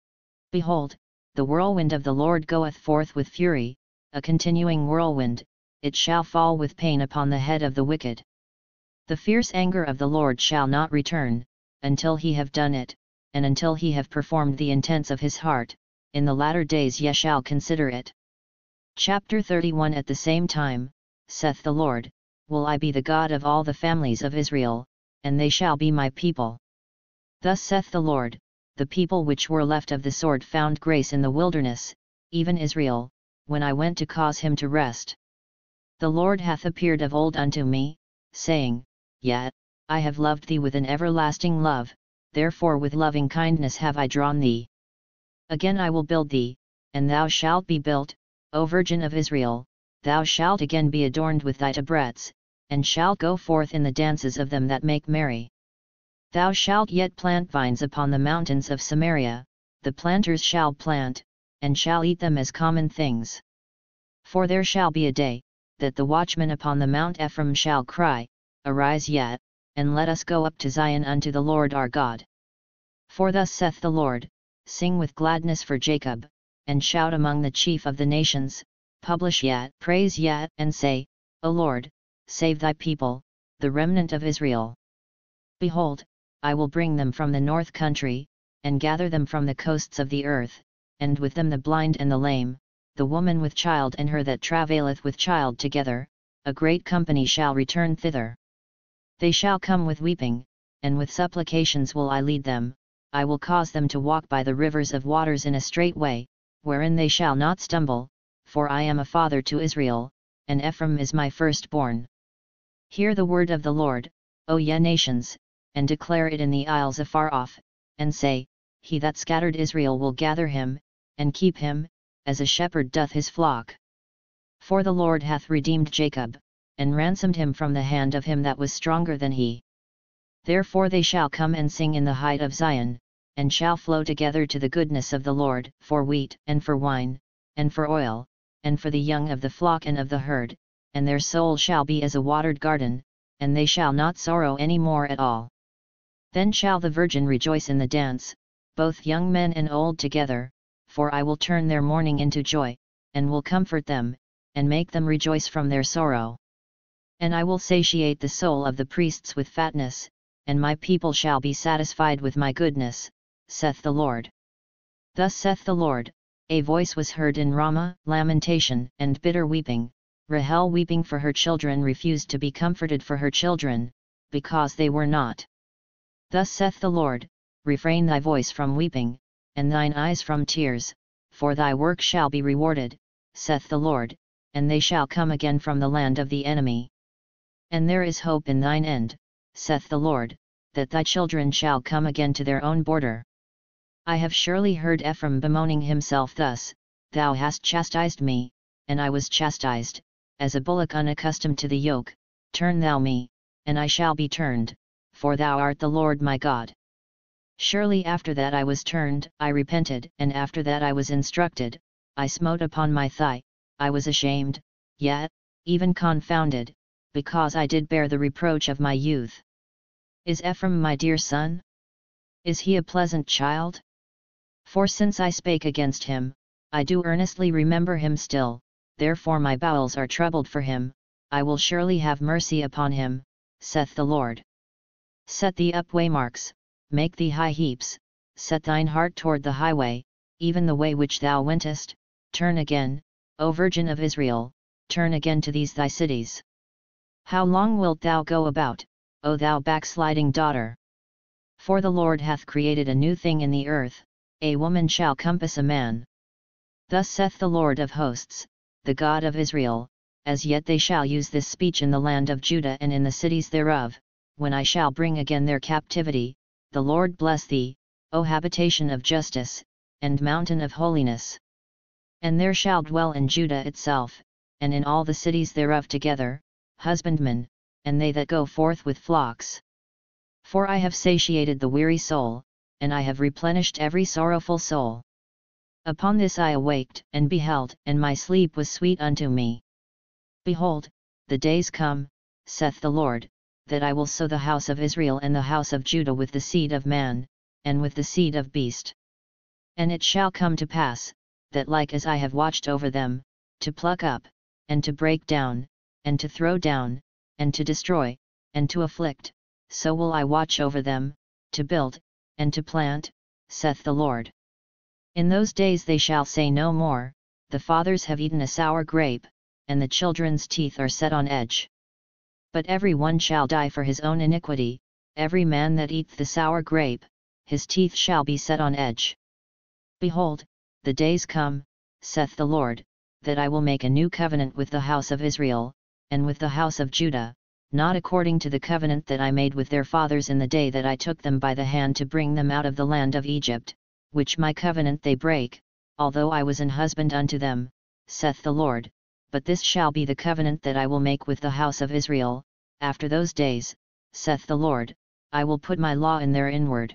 Behold, the whirlwind of the Lord goeth forth with fury, a continuing whirlwind, it shall fall with pain upon the head of the wicked. The fierce anger of the Lord shall not return, until he have done it, and until he have performed the intents of his heart, in the latter days ye shall consider it. Chapter thirty-one At the same time, saith the Lord, will I be the God of all the families of Israel, and they shall be my people. Thus saith the Lord, the people which were left of the sword found grace in the wilderness, even Israel, when I went to cause him to rest. The Lord hath appeared of old unto me, saying, Yet, I have loved thee with an everlasting love, therefore with loving kindness have I drawn thee. Again I will build thee, and thou shalt be built, O Virgin of Israel, thou shalt again be adorned with thy tabrets, and shalt go forth in the dances of them that make merry. Thou shalt yet plant vines upon the mountains of Samaria, the planters shall plant, and shall eat them as common things. For there shall be a day, that the watchman upon the Mount Ephraim shall cry, Arise yet, and let us go up to Zion unto the Lord our God. For thus saith the Lord, Sing with gladness for Jacob, and shout among the chief of the nations, publish yet, praise yet, and say, O Lord, save thy people, the remnant of Israel. Behold, I will bring them from the north country, and gather them from the coasts of the earth, and with them the blind and the lame, the woman with child and her that travaileth with child together, a great company shall return thither. They shall come with weeping, and with supplications will I lead them, I will cause them to walk by the rivers of waters in a straight way, wherein they shall not stumble, for I am a father to Israel, and Ephraim is my firstborn. Hear the word of the Lord, O ye nations, and declare it in the isles afar off, and say, He that scattered Israel will gather him, and keep him, as a shepherd doth his flock. For the Lord hath redeemed Jacob, and ransomed him from the hand of him that was stronger than he. Therefore they shall come and sing in the height of Zion, and shall flow together to the goodness of the Lord, for wheat, and for wine, and for oil, and for the young of the flock and of the herd, and their soul shall be as a watered garden, and they shall not sorrow any more at all. Then shall the virgin rejoice in the dance, both young men and old together, for I will turn their mourning into joy, and will comfort them, and make them rejoice from their sorrow. And I will satiate the soul of the priests with fatness, and my people shall be satisfied with my goodness, saith the Lord. Thus saith the Lord, a voice was heard in Ramah, lamentation and bitter weeping, Rahel weeping for her children refused to be comforted for her children, because they were not. Thus saith the Lord, Refrain thy voice from weeping, and thine eyes from tears, for thy work shall be rewarded, saith the Lord, and they shall come again from the land of the enemy. And there is hope in thine end, saith the Lord, that thy children shall come again to their own border. I have surely heard Ephraim bemoaning himself thus, Thou hast chastised me, and I was chastised, as a bullock unaccustomed to the yoke, turn thou me, and I shall be turned, for thou art the Lord my God. Surely after that I was turned, I repented, and after that I was instructed, I smote upon my thigh, I was ashamed, yet, even confounded, because I did bear the reproach of my youth. Is Ephraim my dear son? Is he a pleasant child? For since I spake against him, I do earnestly remember him still, therefore my bowels are troubled for him, I will surely have mercy upon him, saith the Lord. Set thee up waymarks, make thee high heaps, set thine heart toward the highway, even the way which thou wentest, turn again, O Virgin of Israel, turn again to these thy cities. How long wilt thou go about, O thou backsliding daughter? For the Lord hath created a new thing in the earth, a woman shall compass a man. Thus saith the Lord of hosts, the God of Israel, as yet they shall use this speech in the land of Judah and in the cities thereof, when I shall bring again their captivity. The Lord bless thee, O habitation of justice, and mountain of holiness. And there shall dwell in Judah itself, and in all the cities thereof together, husbandmen, and they that go forth with flocks. For I have satiated the weary soul, and I have replenished every sorrowful soul. Upon this I awaked, and beheld, and my sleep was sweet unto me. Behold, the days come, saith the Lord, that I will sow the house of Israel and the house of Judah with the seed of man, and with the seed of beast. And it shall come to pass, that like as I have watched over them, to pluck up, and to break down, and to throw down, and to destroy, and to afflict, so will I watch over them, to build, and to plant, saith the Lord. In those days they shall say no more, the fathers have eaten a sour grape, and the children's teeth are set on edge. But every one shall die for his own iniquity, every man that eateth the sour grape, his teeth shall be set on edge. Behold, the days come, saith the Lord, that I will make a new covenant with the house of Israel, and with the house of Judah, not according to the covenant that I made with their fathers in the day that I took them by the hand to bring them out of the land of Egypt, which my covenant they break, although I was an husband unto them, saith the Lord. But this shall be the covenant that I will make with the house of Israel, after those days, saith the Lord, I will put my law in their inward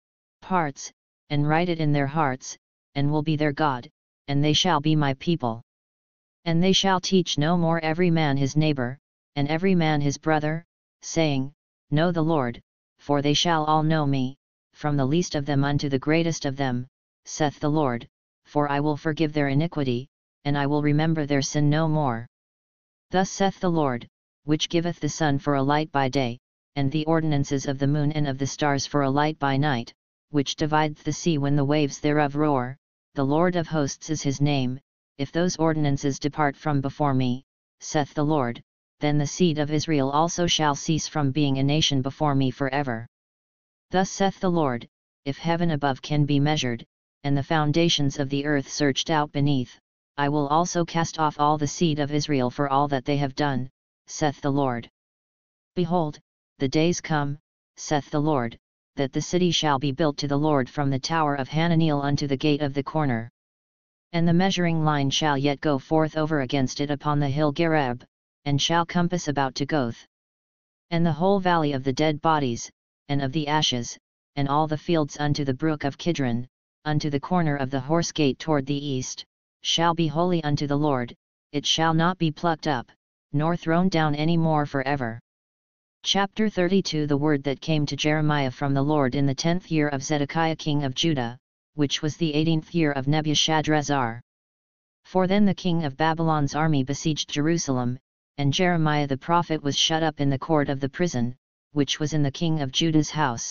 parts, and write it in their hearts, and will be their God, and they shall be my people. And they shall teach no more every man his neighbor, and every man his brother, saying, Know the Lord, for they shall all know me, from the least of them unto the greatest of them, saith the Lord, for I will forgive their iniquity, and I will remember their sin no more. Thus saith the Lord, which giveth the sun for a light by day, and the ordinances of the moon and of the stars for a light by night, which divideth the sea when the waves thereof roar, the Lord of hosts is his name. If those ordinances depart from before me, saith the Lord, then the seed of Israel also shall cease from being a nation before me forever. Thus saith the Lord, if heaven above can be measured, and the foundations of the earth searched out beneath, I will also cast off all the seed of Israel for all that they have done, saith the Lord. Behold, the days come, saith the Lord, that the city shall be built to the Lord from the tower of Hananeel unto the gate of the corner. And the measuring line shall yet go forth over against it upon the hill Gareb, and shall compass about to Goth. And the whole valley of the dead bodies, and of the ashes, and all the fields unto the brook of Kidron, unto the corner of the horse gate toward the east, shall be holy unto the Lord, it shall not be plucked up, nor thrown down any more forever. Chapter thirty-two The word that came to Jeremiah from the Lord in the tenth year of Zedekiah king of Judah, which was the eighteenth year of Nebuchadrezzar. For then the king of Babylon's army besieged Jerusalem, and Jeremiah the prophet was shut up in the court of the prison, which was in the king of Judah's house.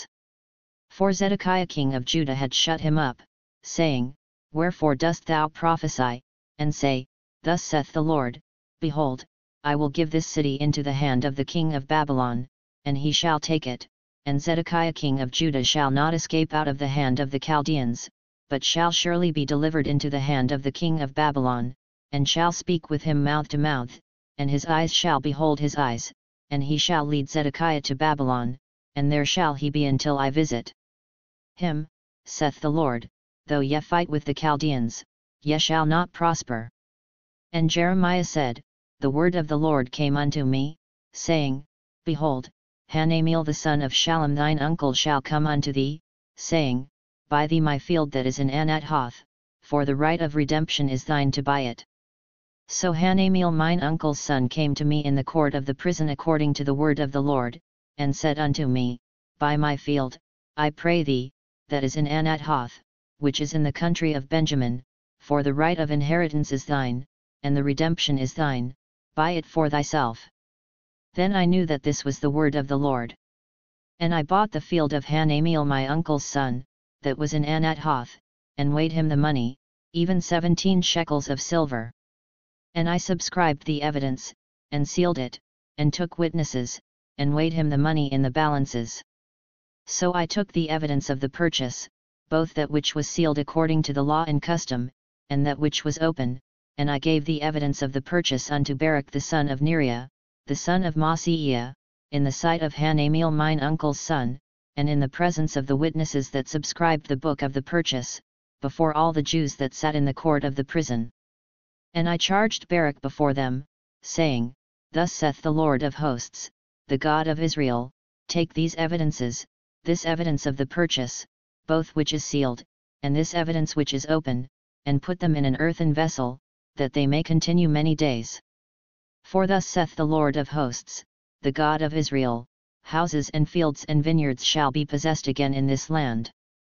For Zedekiah king of Judah had shut him up, saying, Wherefore dost thou prophesy, and say, Thus saith the Lord, Behold, I will give this city into the hand of the king of Babylon, and he shall take it, and Zedekiah king of Judah shall not escape out of the hand of the Chaldeans, but shall surely be delivered into the hand of the king of Babylon, and shall speak with him mouth to mouth, and his eyes shall behold his eyes, and he shall lead Zedekiah to Babylon, and there shall he be until I visit him, saith the Lord, though ye fight with the Chaldeans, ye shall not prosper. And Jeremiah said, The word of the Lord came unto me, saying, Behold, Hanameel the son of Shallum thine uncle shall come unto thee, saying, Buy thee my field that is in Anathoth, for the right of redemption is thine to buy it. So Hanameel mine uncle's son came to me in the court of the prison according to the word of the Lord, and said unto me, Buy my field, I pray thee, that is in Anathoth, which is in the country of Benjamin, for the right of inheritance is thine, and the redemption is thine, buy it for thyself. Then I knew that this was the word of the Lord. And I bought the field of Hanameel my uncle's son, that was in Anathoth, and weighed him the money, even seventeen shekels of silver. And I subscribed the evidence, and sealed it, and took witnesses, and weighed him the money in the balances. So I took the evidence of the purchase, both that which was sealed according to the law and custom, and that which was open, and I gave the evidence of the purchase unto Barak the son of Neriah, the son of Maaseiah, in the sight of Hanameel mine uncle's son, and in the presence of the witnesses that subscribed the book of the purchase, before all the Jews that sat in the court of the prison. And I charged Barak before them, saying, Thus saith the Lord of hosts, the God of Israel, take these evidences, this evidence of the purchase, both which is sealed, and this evidence which is open, and put them in an earthen vessel, that they may continue many days. For thus saith the Lord of hosts, the God of Israel, houses and fields and vineyards shall be possessed again in this land.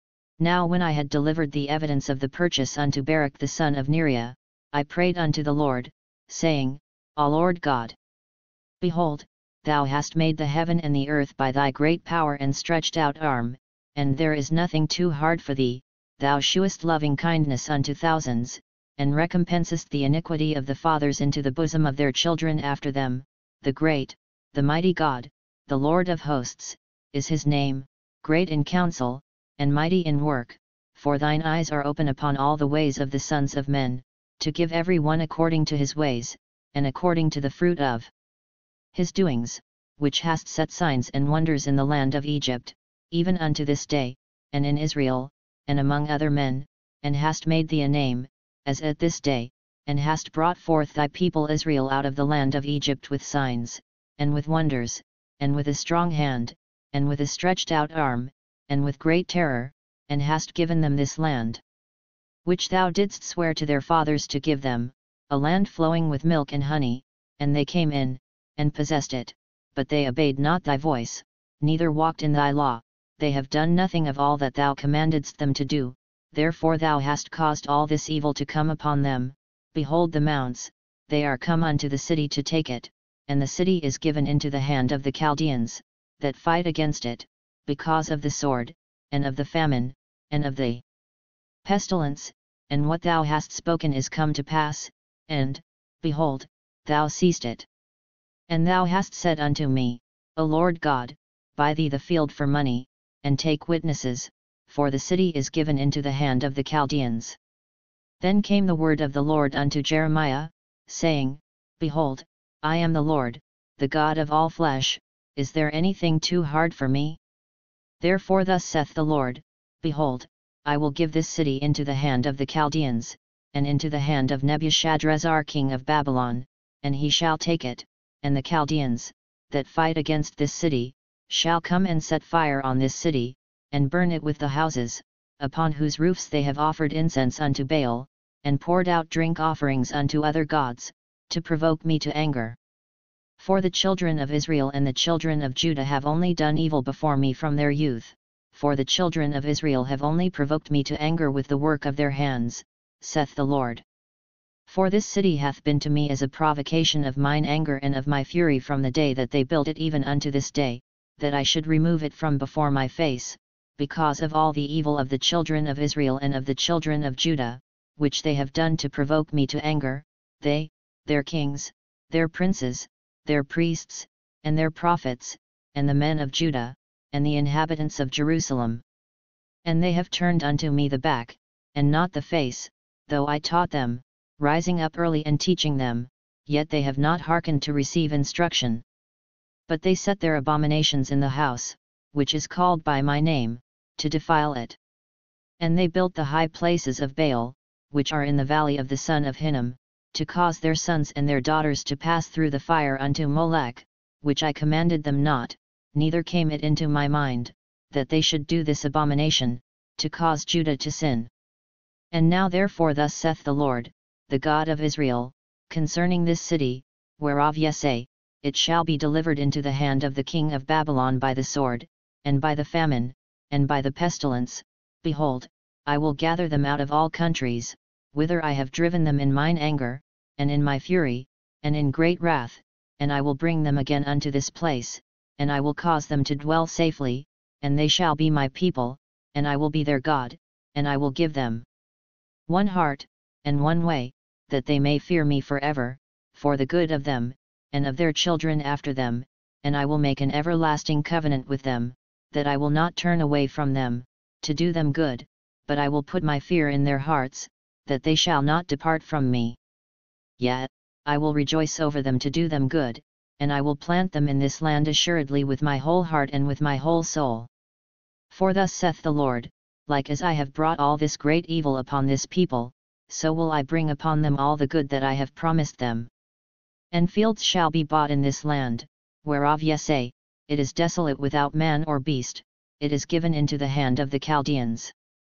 Now when I had delivered the evidence of the purchase unto Barak the son of Neriah, I prayed unto the Lord, saying, O Lord God, behold, thou hast made the heaven and the earth by thy great power and stretched out arm, and there is nothing too hard for thee. Thou shewest loving kindness unto thousands, and recompensest the iniquity of the fathers into the bosom of their children after them. The great, the mighty God, the Lord of hosts, is his name, great in counsel, and mighty in work, for thine eyes are open upon all the ways of the sons of men, to give every one according to his ways, and according to the fruit of his doings, which hast set signs and wonders in the land of Egypt, even unto this day, and in Israel, and among other men, and hast made thee a name, as at this day, and hast brought forth thy people Israel out of the land of Egypt with signs, and with wonders, and with a strong hand, and with a stretched out arm, and with great terror, and hast given them this land, which thou didst swear to their fathers to give them, a land flowing with milk and honey, and they came in, and possessed it, but they obeyed not thy voice, neither walked in thy law. They have done nothing of all that thou commandedst them to do, therefore thou hast caused all this evil to come upon them. Behold the mounts, they are come unto the city to take it, and the city is given into the hand of the Chaldeans, that fight against it, because of the sword, and of the famine, and of the pestilence, and what thou hast spoken is come to pass, and, behold, thou seest it. And thou hast said unto me, O Lord God, buy thee the field for money, and take witnesses, for the city is given into the hand of the Chaldeans. Then came the word of the Lord unto Jeremiah, saying, Behold, I am the Lord, the God of all flesh, is there anything too hard for me? Therefore thus saith the Lord, Behold, I will give this city into the hand of the Chaldeans, and into the hand of Nebuchadrezzar king of Babylon, and he shall take it, and the Chaldeans, that fight against this city, shall come and set fire on this city, and burn it with the houses, upon whose roofs they have offered incense unto Baal, and poured out drink offerings unto other gods, to provoke me to anger. For the children of Israel and the children of Judah have only done evil before me from their youth, for the children of Israel have only provoked me to anger with the work of their hands, saith the Lord. For this city hath been to me as a provocation of mine anger and of my fury from the day that they built it even unto this day, that I should remove it from before my face, because of all the evil of the children of Israel and of the children of Judah, which they have done to provoke me to anger, they, their kings, their princes, their priests, and their prophets, and the men of Judah, and the inhabitants of Jerusalem. And they have turned unto me the back, and not the face, though I taught them, rising up early and teaching them, yet they have not hearkened to receive instruction. But they set their abominations in the house, which is called by my name, to defile it. And they built the high places of Baal, which are in the valley of the son of Hinnom, to cause their sons and their daughters to pass through the fire unto Molech, which I commanded them not, neither came it into my mind, that they should do this abomination, to cause Judah to sin. And now therefore thus saith the Lord, the God of Israel, concerning this city, whereof ye say, it shall be delivered into the hand of the king of Babylon by the sword, and by the famine, and by the pestilence, behold, I will gather them out of all countries, whither I have driven them in mine anger, and in my fury, and in great wrath, and I will bring them again unto this place, and I will cause them to dwell safely, and they shall be my people, and I will be their God, and I will give them one heart, and one way, that they may fear me forever, for the good of them, and of their children after them, and I will make an everlasting covenant with them, that I will not turn away from them, to do them good, but I will put my fear in their hearts, that they shall not depart from me. yet, I will rejoice over them to do them good, and I will plant them in this land assuredly with my whole heart and with my whole soul. For thus saith the Lord, like as I have brought all this great evil upon this people, so will I bring upon them all the good that I have promised them. And fields shall be bought in this land, whereof ye say, it is desolate without man or beast, it is given into the hand of the Chaldeans.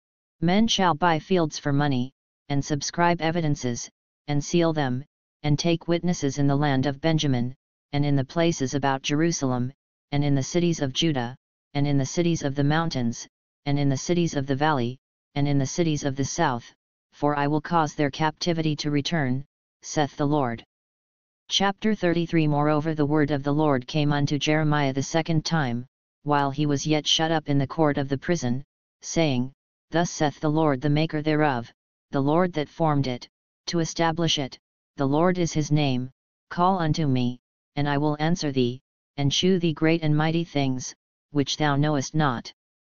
Men shall buy fields for money, and subscribe evidences, and seal them, and take witnesses in the land of Benjamin, and in the places about Jerusalem, and in the cities of Judah, and in the cities of the mountains, and in the cities of the valley, and in the cities of the south, for I will cause their captivity to return, saith the Lord. Chapter thirty-three Moreover the word of the Lord came unto Jeremiah the second time, while he was yet shut up in the court of the prison, saying, Thus saith the Lord the Maker thereof, the Lord that formed it, to establish it, the Lord is his name, call unto me, and I will answer thee, and shew thee great and mighty things, which thou knowest not.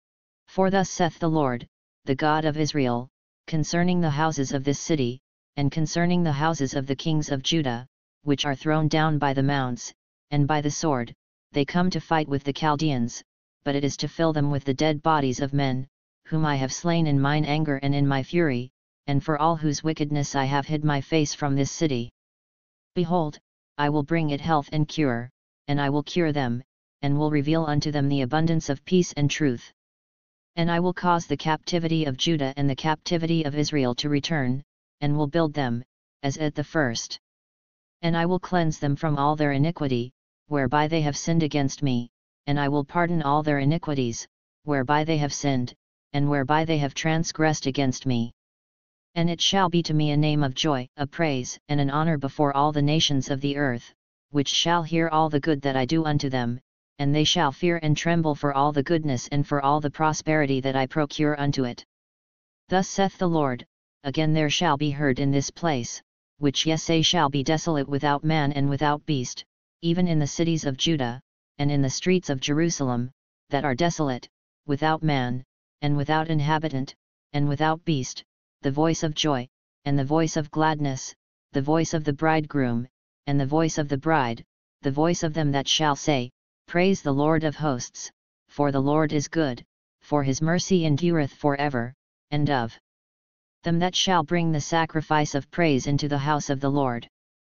For thus saith the Lord, the God of Israel, concerning the houses of this city, and concerning the houses of the kings of Judah, which are thrown down by the mounts, and by the sword, they come to fight with the Chaldeans, but it is to fill them with the dead bodies of men, whom I have slain in mine anger and in my fury, and for all whose wickedness I have hid my face from this city. Behold, I will bring it health and cure, and I will cure them, and will reveal unto them the abundance of peace and truth. And I will cause the captivity of Judah and the captivity of Israel to return, and will build them, as at the first. And I will cleanse them from all their iniquity, whereby they have sinned against me, and I will pardon all their iniquities, whereby they have sinned, and whereby they have transgressed against me. And it shall be to me a name of joy, a praise, and an honor before all the nations of the earth, which shall hear all the good that I do unto them, and they shall fear and tremble for all the goodness and for all the prosperity that I procure unto it. Thus saith the Lord, again there shall be heard in this place, which ye say shall be desolate without man and without beast, even in the cities of Judah, and in the streets of Jerusalem, that are desolate, without man, and without inhabitant, and without beast, the voice of joy, and the voice of gladness, the voice of the bridegroom, and the voice of the bride, the voice of them that shall say, Praise the Lord of hosts, for the Lord is good, for his mercy endureth for ever, and of them that shall bring the sacrifice of praise into the house of the Lord.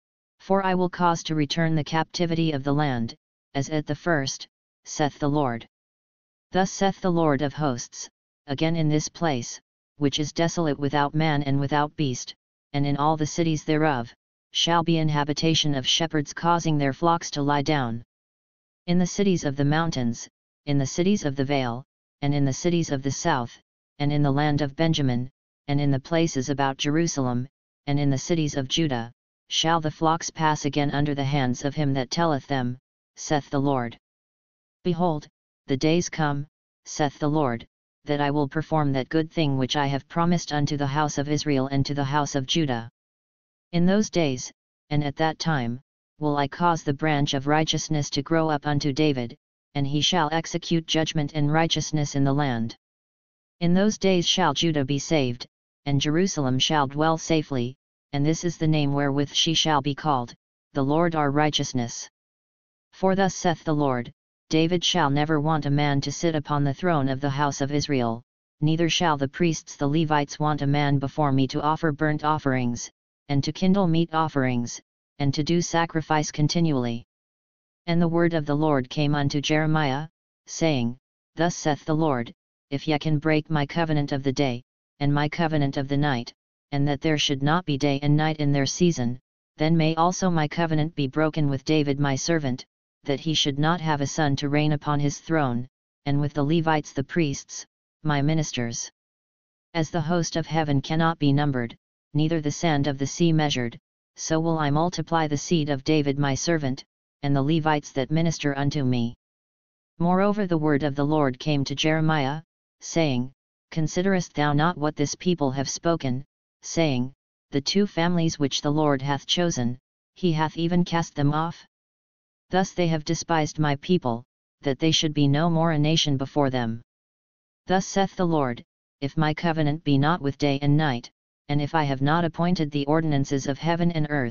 For I will cause to return the captivity of the land, as at the first, saith the Lord. Thus saith the Lord of hosts, again in this place, which is desolate without man and without beast, and in all the cities thereof, shall be an habitation of shepherds causing their flocks to lie down. In the cities of the mountains, in the cities of the vale, and in the cities of the south, and in the land of Benjamin, and in the places about Jerusalem, and in the cities of Judah, shall the flocks pass again under the hands of him that telleth them, saith the Lord. Behold, the days come, saith the Lord, that I will perform that good thing which I have promised unto the house of Israel and to the house of Judah. In those days, and at that time, will I cause the branch of righteousness to grow up unto David, and he shall execute judgment and righteousness in the land. In those days shall Judah be saved, and Jerusalem shall dwell safely, and this is the name wherewith she shall be called, the Lord our righteousness. For thus saith the Lord, David shall never want a man to sit upon the throne of the house of Israel, neither shall the priests the Levites want a man before me to offer burnt offerings, and to kindle meat offerings, and to do sacrifice continually. And the word of the Lord came unto Jeremiah, saying, Thus saith the Lord, if ye can break my covenant of the day, and my covenant of the night, and that there should not be day and night in their season, then may also my covenant be broken with David my servant, that he should not have a son to reign upon his throne, and with the Levites the priests, my ministers. As the host of heaven cannot be numbered, neither the sand of the sea measured, so will I multiply the seed of David my servant, and the Levites that minister unto me. Moreover the word of the Lord came to Jeremiah, saying, Considerest thou not what this people have spoken, saying, The two families which the Lord hath chosen, he hath even cast them off? Thus they have despised my people, that they should be no more a nation before them. Thus saith the Lord, if my covenant be not with day and night, and if I have not appointed the ordinances of heaven and earth,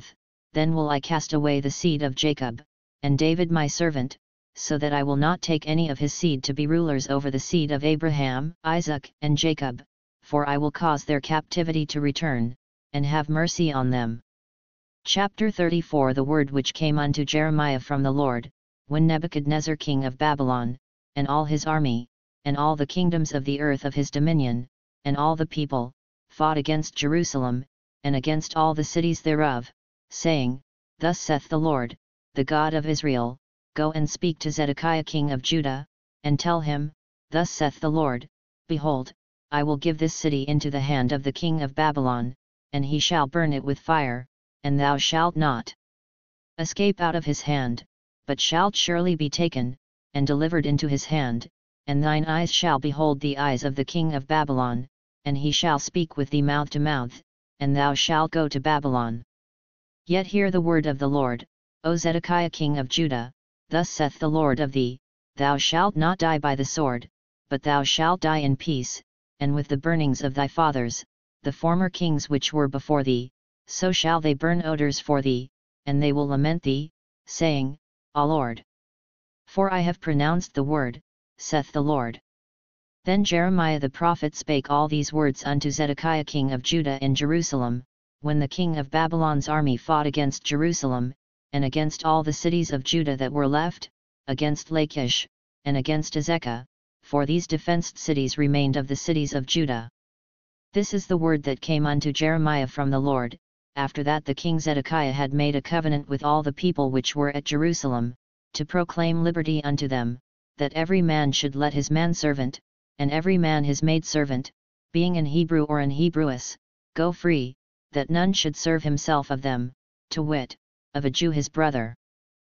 then will I cast away the seed of Jacob, and David my servant, so that I will not take any of his seed to be rulers over the seed of Abraham, Isaac, and Jacob, for I will cause their captivity to return, and have mercy on them. Chapter thirty-four The word which came unto Jeremiah from the Lord, when Nebuchadnezzar king of Babylon, and all his army, and all the kingdoms of the earth of his dominion, and all the people, fought against Jerusalem, and against all the cities thereof, saying, Thus saith the Lord, the God of Israel, Go and speak to Zedekiah king of Judah, and tell him, Thus saith the Lord, Behold, I will give this city into the hand of the king of Babylon, and he shall burn it with fire, and thou shalt not escape out of his hand, but shalt surely be taken, and delivered into his hand, and thine eyes shall behold the eyes of the king of Babylon, and he shall speak with thee mouth to mouth, and thou shalt go to Babylon. Yet hear the word of the Lord, O Zedekiah king of Judah, Thus saith the Lord of thee, Thou shalt not die by the sword, but thou shalt die in peace, and with the burnings of thy fathers, the former kings which were before thee, so shall they burn odors for thee, and they will lament thee, saying, Ah Lord! For I have pronounced the word, saith the Lord. Then Jeremiah the prophet spake all these words unto Zedekiah king of Judah in Jerusalem, when the king of Babylon's army fought against Jerusalem, and against all the cities of Judah that were left, against Lachish, and against Azekah, for these defenced cities remained of the cities of Judah. This is the word that came unto Jeremiah from the Lord, after that the king Zedekiah had made a covenant with all the people which were at Jerusalem, to proclaim liberty unto them, that every man should let his manservant, and every man his maidservant, being an Hebrew or an Hebrewess, go free, that none should serve himself of them, to wit, of a Jew his brother.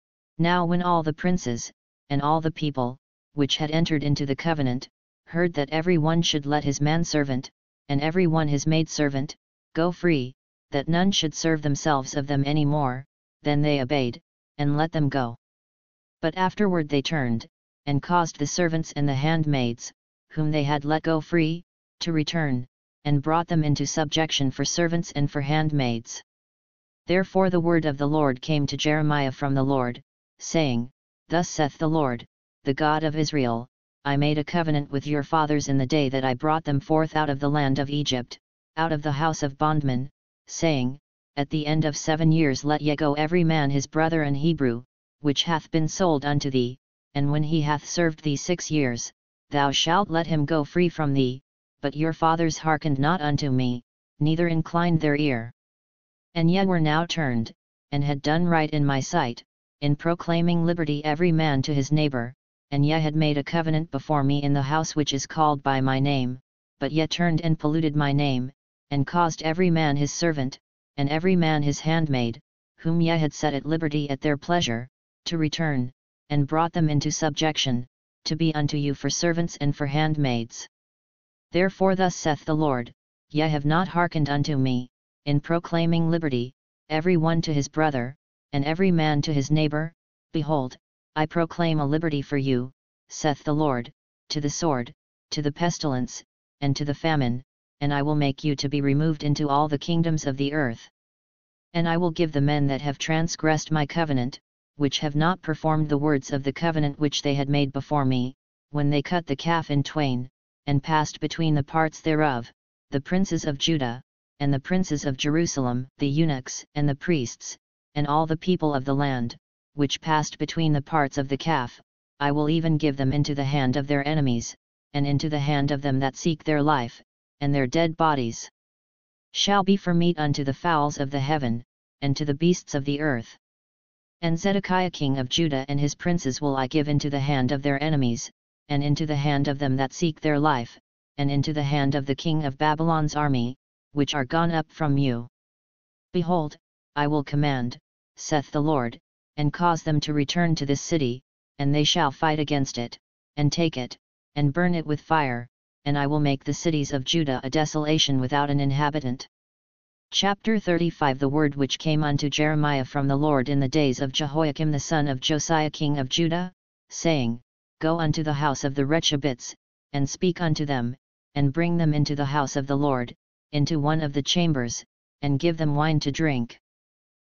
Now when all the princes, and all the people, which had entered into the covenant, heard that every one should let his manservant, and every one his maidservant, go free, that none should serve themselves of them any more, then they obeyed, and let them go. But afterward they turned, and caused the servants and the handmaids, whom they had let go free, to return, and brought them into subjection for servants and for handmaids. Therefore the word of the Lord came to Jeremiah from the Lord, saying, Thus saith the Lord, the God of Israel, I made a covenant with your fathers in the day that I brought them forth out of the land of Egypt, out of the house of bondmen, saying, At the end of seven years let ye go every man his brother an Hebrew, which hath been sold unto thee, and when he hath served thee six years, thou shalt let him go free from thee, but your fathers hearkened not unto me, neither inclined their ear. And ye were now turned, and had done right in my sight, in proclaiming liberty every man to his neighbor, and ye had made a covenant before me in the house which is called by my name, but ye turned and polluted my name, and caused every man his servant, and every man his handmaid, whom ye had set at liberty at their pleasure, to return, and brought them into subjection, to be unto you for servants and for handmaids. Therefore thus saith the Lord, Ye have not hearkened unto me, in proclaiming liberty, every one to his brother, and every man to his neighbor. Behold, I proclaim a liberty for you, saith the Lord, to the sword, to the pestilence, and to the famine, and I will make you to be removed into all the kingdoms of the earth. And I will give the men that have transgressed my covenant, which have not performed the words of the covenant which they had made before me, when they cut the calf in twain, and passed between the parts thereof, the princes of Judah, and the princes of Jerusalem, the eunuchs, and the priests, and all the people of the land, which passed between the parts of the calf, I will even give them into the hand of their enemies, and into the hand of them that seek their life, and their dead bodies shall be for meat unto the fowls of the heaven, and to the beasts of the earth. And Zedekiah king of Judah and his princes will I give into the hand of their enemies, and into the hand of them that seek their life, and into the hand of the king of Babylon's army, which are gone up from you. Behold, I will command, saith the Lord, and cause them to return to this city, and they shall fight against it, and take it, and burn it with fire, and I will make the cities of Judah a desolation without an inhabitant. Chapter thirty-five The word which came unto Jeremiah from the Lord in the days of Jehoiakim the son of Josiah king of Judah, saying, Go unto the house of the Rechebites, and speak unto them, and bring them into the house of the Lord, into one of the chambers, and give them wine to drink.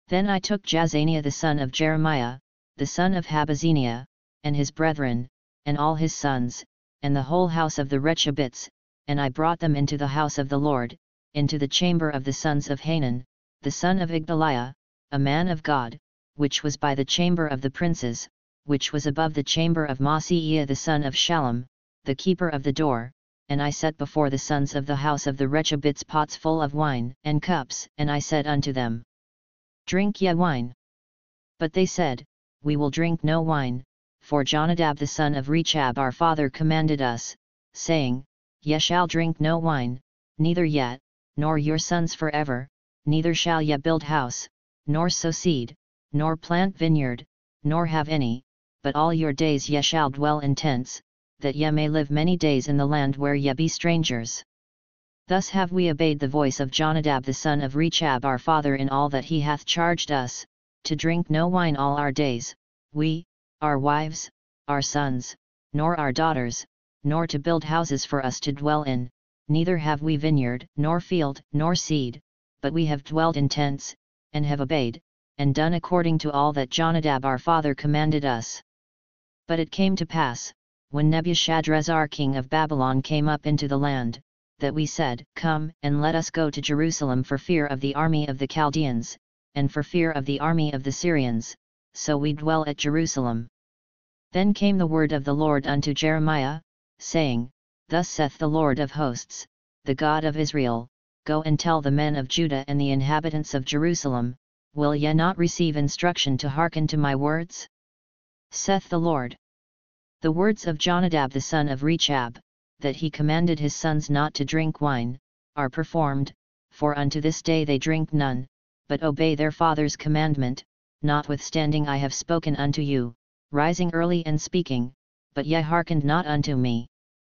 Then I took Jazaniah the son of Jeremiah, the son of Habazziniah, and his brethren, and all his sons, and the whole house of the Rechebites, and I brought them into the house of the Lord, into the chamber of the sons of Hanan, the son of Igdaliah, a man of God, which was by the chamber of the princes, which was above the chamber of Maaseiah the son of Shallum, the keeper of the door, and I set before the sons of the house of the Rechebites pots full of wine and cups, and I said unto them, Drink ye wine. But they said, We will drink no wine, for Jonadab the son of Rechab our father commanded us, saying, Ye shall drink no wine, neither yet, nor your sons forever, neither shall ye build house, nor sow seed, nor plant vineyard, nor have any, but all your days ye shall dwell in tents, that ye may live many days in the land where ye be strangers. Thus have we obeyed the voice of Jonadab the son of Rechab our father in all that he hath charged us, to drink no wine all our days, we, our wives, our sons, nor our daughters, nor to build houses for us to dwell in, neither have we vineyard, nor field, nor seed, but we have dwelt in tents, and have obeyed, and done according to all that Jonadab our father commanded us. But it came to pass, when Nebuchadrezzar king of Babylon came up into the land, that we said, Come, and let us go to Jerusalem for fear of the army of the Chaldeans, and for fear of the army of the Syrians, so we dwell at Jerusalem. Then came the word of the Lord unto Jeremiah, saying, Thus saith the Lord of hosts, the God of Israel, Go and tell the men of Judah and the inhabitants of Jerusalem, Will ye not receive instruction to hearken to my words? Saith the Lord. The words of Jonadab the son of Rechab, that he commanded his sons not to drink wine, are performed, for unto this day they drink none, but obey their father's commandment, notwithstanding I have spoken unto you, rising early and speaking, but ye hearkened not unto me.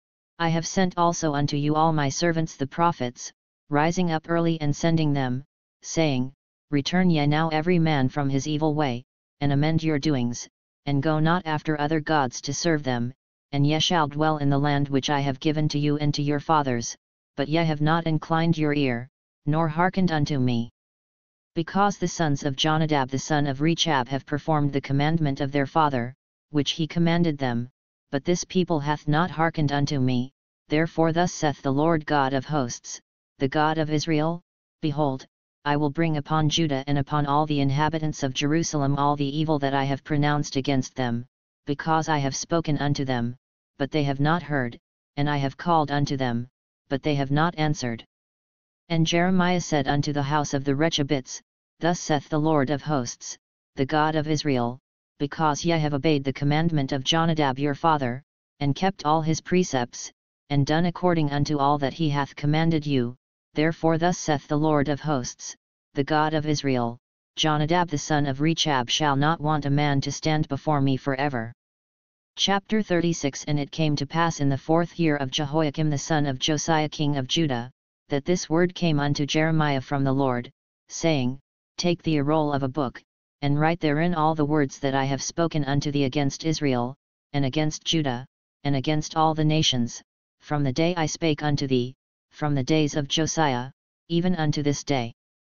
I have sent also unto you all my servants the prophets, rising up early and sending them, saying, Return ye now every man from his evil way, and amend your doings, and go not after other gods to serve them, and ye shall dwell in the land which I have given to you and to your fathers, but ye have not inclined your ear, nor hearkened unto me. Because the sons of Jonadab the son of Rechab have performed the commandment of their father, which he commanded them, but this people hath not hearkened unto me, therefore thus saith the Lord God of hosts, the God of Israel, Behold, I will bring upon Judah and upon all the inhabitants of Jerusalem all the evil that I have pronounced against them, because I have spoken unto them, but they have not heard, and I have called unto them, but they have not answered. And Jeremiah said unto the house of the Rechebites, Thus saith the Lord of hosts, the God of Israel, Because ye have obeyed the commandment of Jonadab your father, and kept all his precepts, and done according unto all that he hath commanded you, therefore thus saith the Lord of hosts, the God of Israel, Jonadab the son of Rechab shall not want a man to stand before me forever. Chapter thirty-six And it came to pass in the fourth year of Jehoiakim the son of Josiah king of Judah, that this word came unto Jeremiah from the Lord, saying, Take thee a roll of a book, and write therein all the words that I have spoken unto thee against Israel, and against Judah, and against all the nations, from the day I spake unto thee, from the days of Josiah, even unto this day.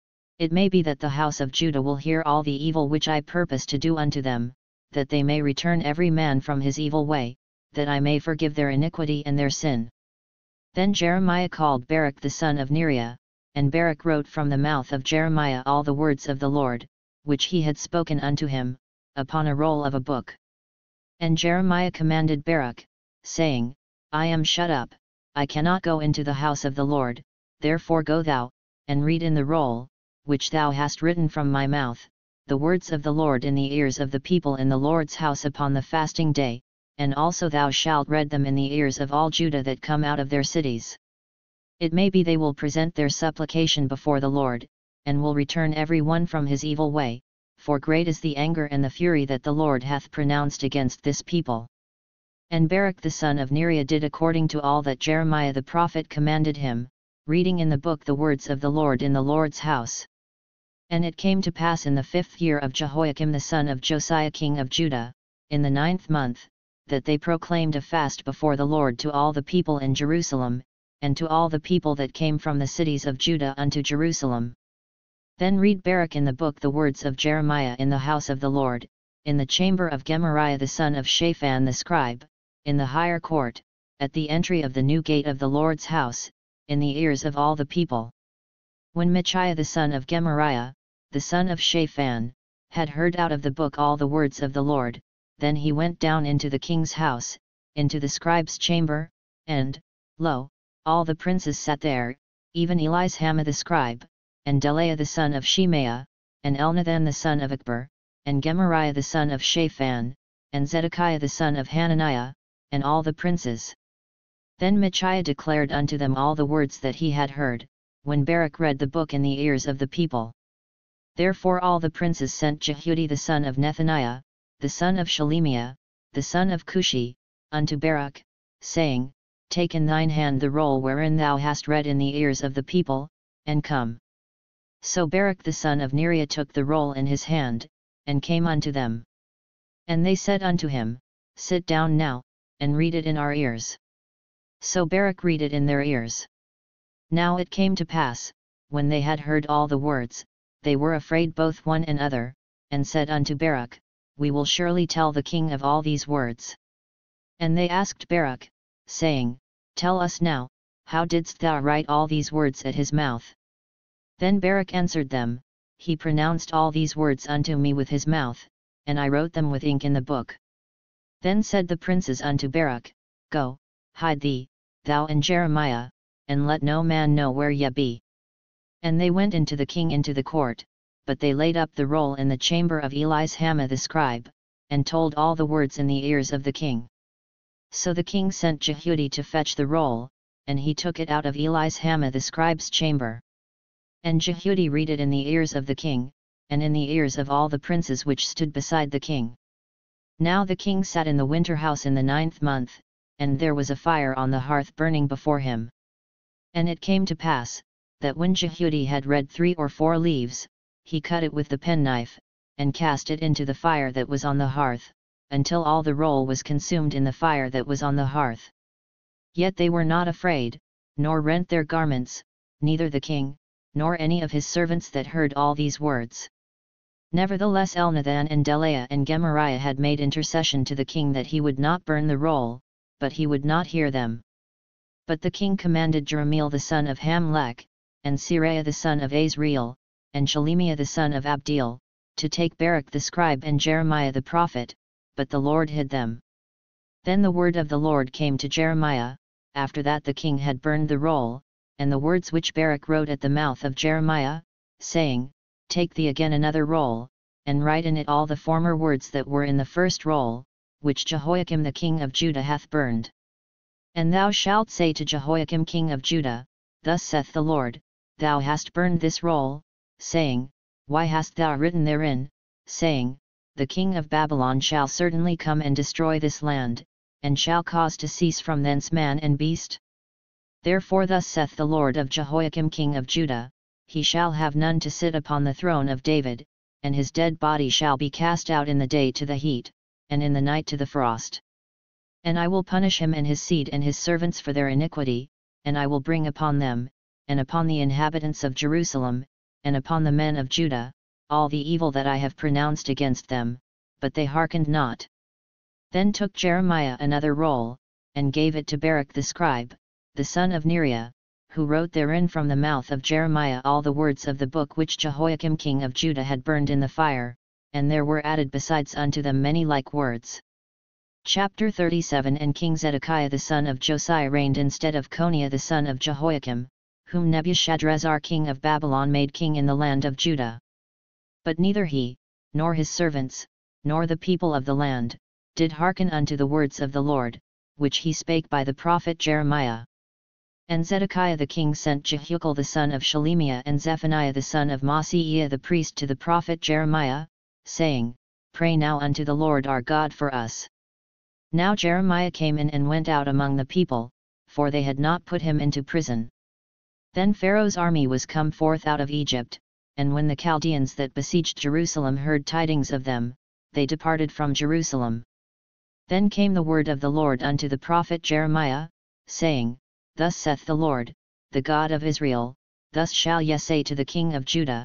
It may be that the house of Judah will hear all the evil which I purpose to do unto them, that they may return every man from his evil way, that I may forgive their iniquity and their sin. Then Jeremiah called Baruch the son of Neriah, and Baruch wrote from the mouth of Jeremiah all the words of the Lord, which he had spoken unto him, upon a roll of a book. And Jeremiah commanded Baruch, saying, I am shut up, I cannot go into the house of the Lord, therefore go thou, and read in the roll, which thou hast written from my mouth, the words of the Lord in the ears of the people in the Lord's house upon the fasting day, and also thou shalt read them in the ears of all Judah that come out of their cities. It may be they will present their supplication before the Lord, and will return every one from his evil way, for great is the anger and the fury that the Lord hath pronounced against this people. And Baruch the son of Neriah did according to all that Jeremiah the prophet commanded him, reading in the book the words of the Lord in the Lord's house. And it came to pass in the fifth year of Jehoiakim the son of Josiah king of Judah, in the ninth month, that they proclaimed a fast before the Lord to all the people in Jerusalem, and to all the people that came from the cities of Judah unto Jerusalem. Then read Baruch in the book the words of Jeremiah in the house of the Lord, in the chamber of Gemariah the son of Shaphan the scribe, in the higher court, at the entry of the new gate of the Lord's house, in the ears of all the people. When Micaiah the son of Gemariah, the son of Shaphan, had heard out of the book all the words of the Lord, then he went down into the king's house, into the scribe's chamber, and, lo, all the princes sat there, even Elishama the scribe, and Delaiah the son of Shemaiah, and Elnathan the son of Akbor, and Gemariah the son of Shaphan, and Zedekiah the son of Hananiah, and all the princes. Then Micaiah declared unto them all the words that he had heard, when Baruch read the book in the ears of the people. Therefore all the princes sent Jehudi the son of Nethaniah, the son of Shelemiah, the son of Cushi, unto Baruch, saying, Take in thine hand the roll wherein thou hast read in the ears of the people, and come. So Baruch the son of Neriah took the roll in his hand, and came unto them. And they said unto him, Sit down now, and read it in our ears. So Baruch read it in their ears. Now it came to pass, when they had heard all the words, they were afraid both one and other, and said unto Baruch, We will surely tell the king of all these words. And they asked Baruch, saying, Tell us now, how didst thou write all these words at his mouth? Then Baruch answered them, He pronounced all these words unto me with his mouth, and I wrote them with ink in the book. Then said the princes unto Baruch, Go, hide thee, thou and Jeremiah, and let no man know where ye be. And they went into the king into the court, but they laid up the roll in the chamber of Elishama the scribe, and told all the words in the ears of the king. So the king sent Jehudi to fetch the roll, and he took it out of Elishama the scribe's chamber. And Jehudi read it in the ears of the king, and in the ears of all the princes which stood beside the king. Now the king sat in the winter house in the ninth month, and there was a fire on the hearth burning before him. And it came to pass, that when Jehudi had read three or four leaves, he cut it with the penknife, and cast it into the fire that was on the hearth, until all the roll was consumed in the fire that was on the hearth. Yet they were not afraid, nor rent their garments, neither the king, nor any of his servants that heard all these words. Nevertheless Elnathan and Delaiah and Gemariah had made intercession to the king that he would not burn the roll, but he would not hear them. But the king commanded Jerahmeel the son of Hamlech, and Seraiah the son of Azriel, and Shelemiah the son of Abdeel, to take Baruch the scribe and Jeremiah the prophet, but the Lord hid them. Then the word of the Lord came to Jeremiah, after that the king had burned the roll, and the words which Baruch wrote at the mouth of Jeremiah, saying, Take thee again another roll, and write in it all the former words that were in the first roll, which Jehoiakim the king of Judah hath burned. And thou shalt say to Jehoiakim king of Judah, Thus saith the Lord, Thou hast burned this roll, saying, Why hast thou written therein, saying, The king of Babylon shall certainly come and destroy this land, and shall cause to cease from thence man and beast? Therefore thus saith the Lord of Jehoiakim king of Judah, He shall have none to sit upon the throne of David, and his dead body shall be cast out in the day to the heat, and in the night to the frost. And I will punish him and his seed and his servants for their iniquity, and I will bring upon them, and upon the inhabitants of Jerusalem, and upon the men of Judah, all the evil that I have pronounced against them, but they hearkened not. Then took Jeremiah another roll, and gave it to Baruch the scribe, the son of Neriah, who wrote therein from the mouth of Jeremiah all the words of the book which Jehoiakim king of Judah had burned in the fire, and there were added besides unto them many like words. Chapter thirty-seven And King Zedekiah the son of Josiah reigned instead of Coniah the son of Jehoiakim, whom Nebuchadrezzar king of Babylon made king in the land of Judah. But neither he, nor his servants, nor the people of the land, did hearken unto the words of the Lord, which he spake by the prophet Jeremiah. And Zedekiah the king sent Jehucal the son of Shelemiah and Zephaniah the son of Maaseiah the priest to the prophet Jeremiah, saying, Pray now unto the Lord our God for us. Now Jeremiah came in and went out among the people, for they had not put him into prison. Then Pharaoh's army was come forth out of Egypt, and when the Chaldeans that besieged Jerusalem heard tidings of them, they departed from Jerusalem. Then came the word of the Lord unto the prophet Jeremiah, saying, Thus saith the Lord, the God of Israel, Thus shall ye say to the king of Judah,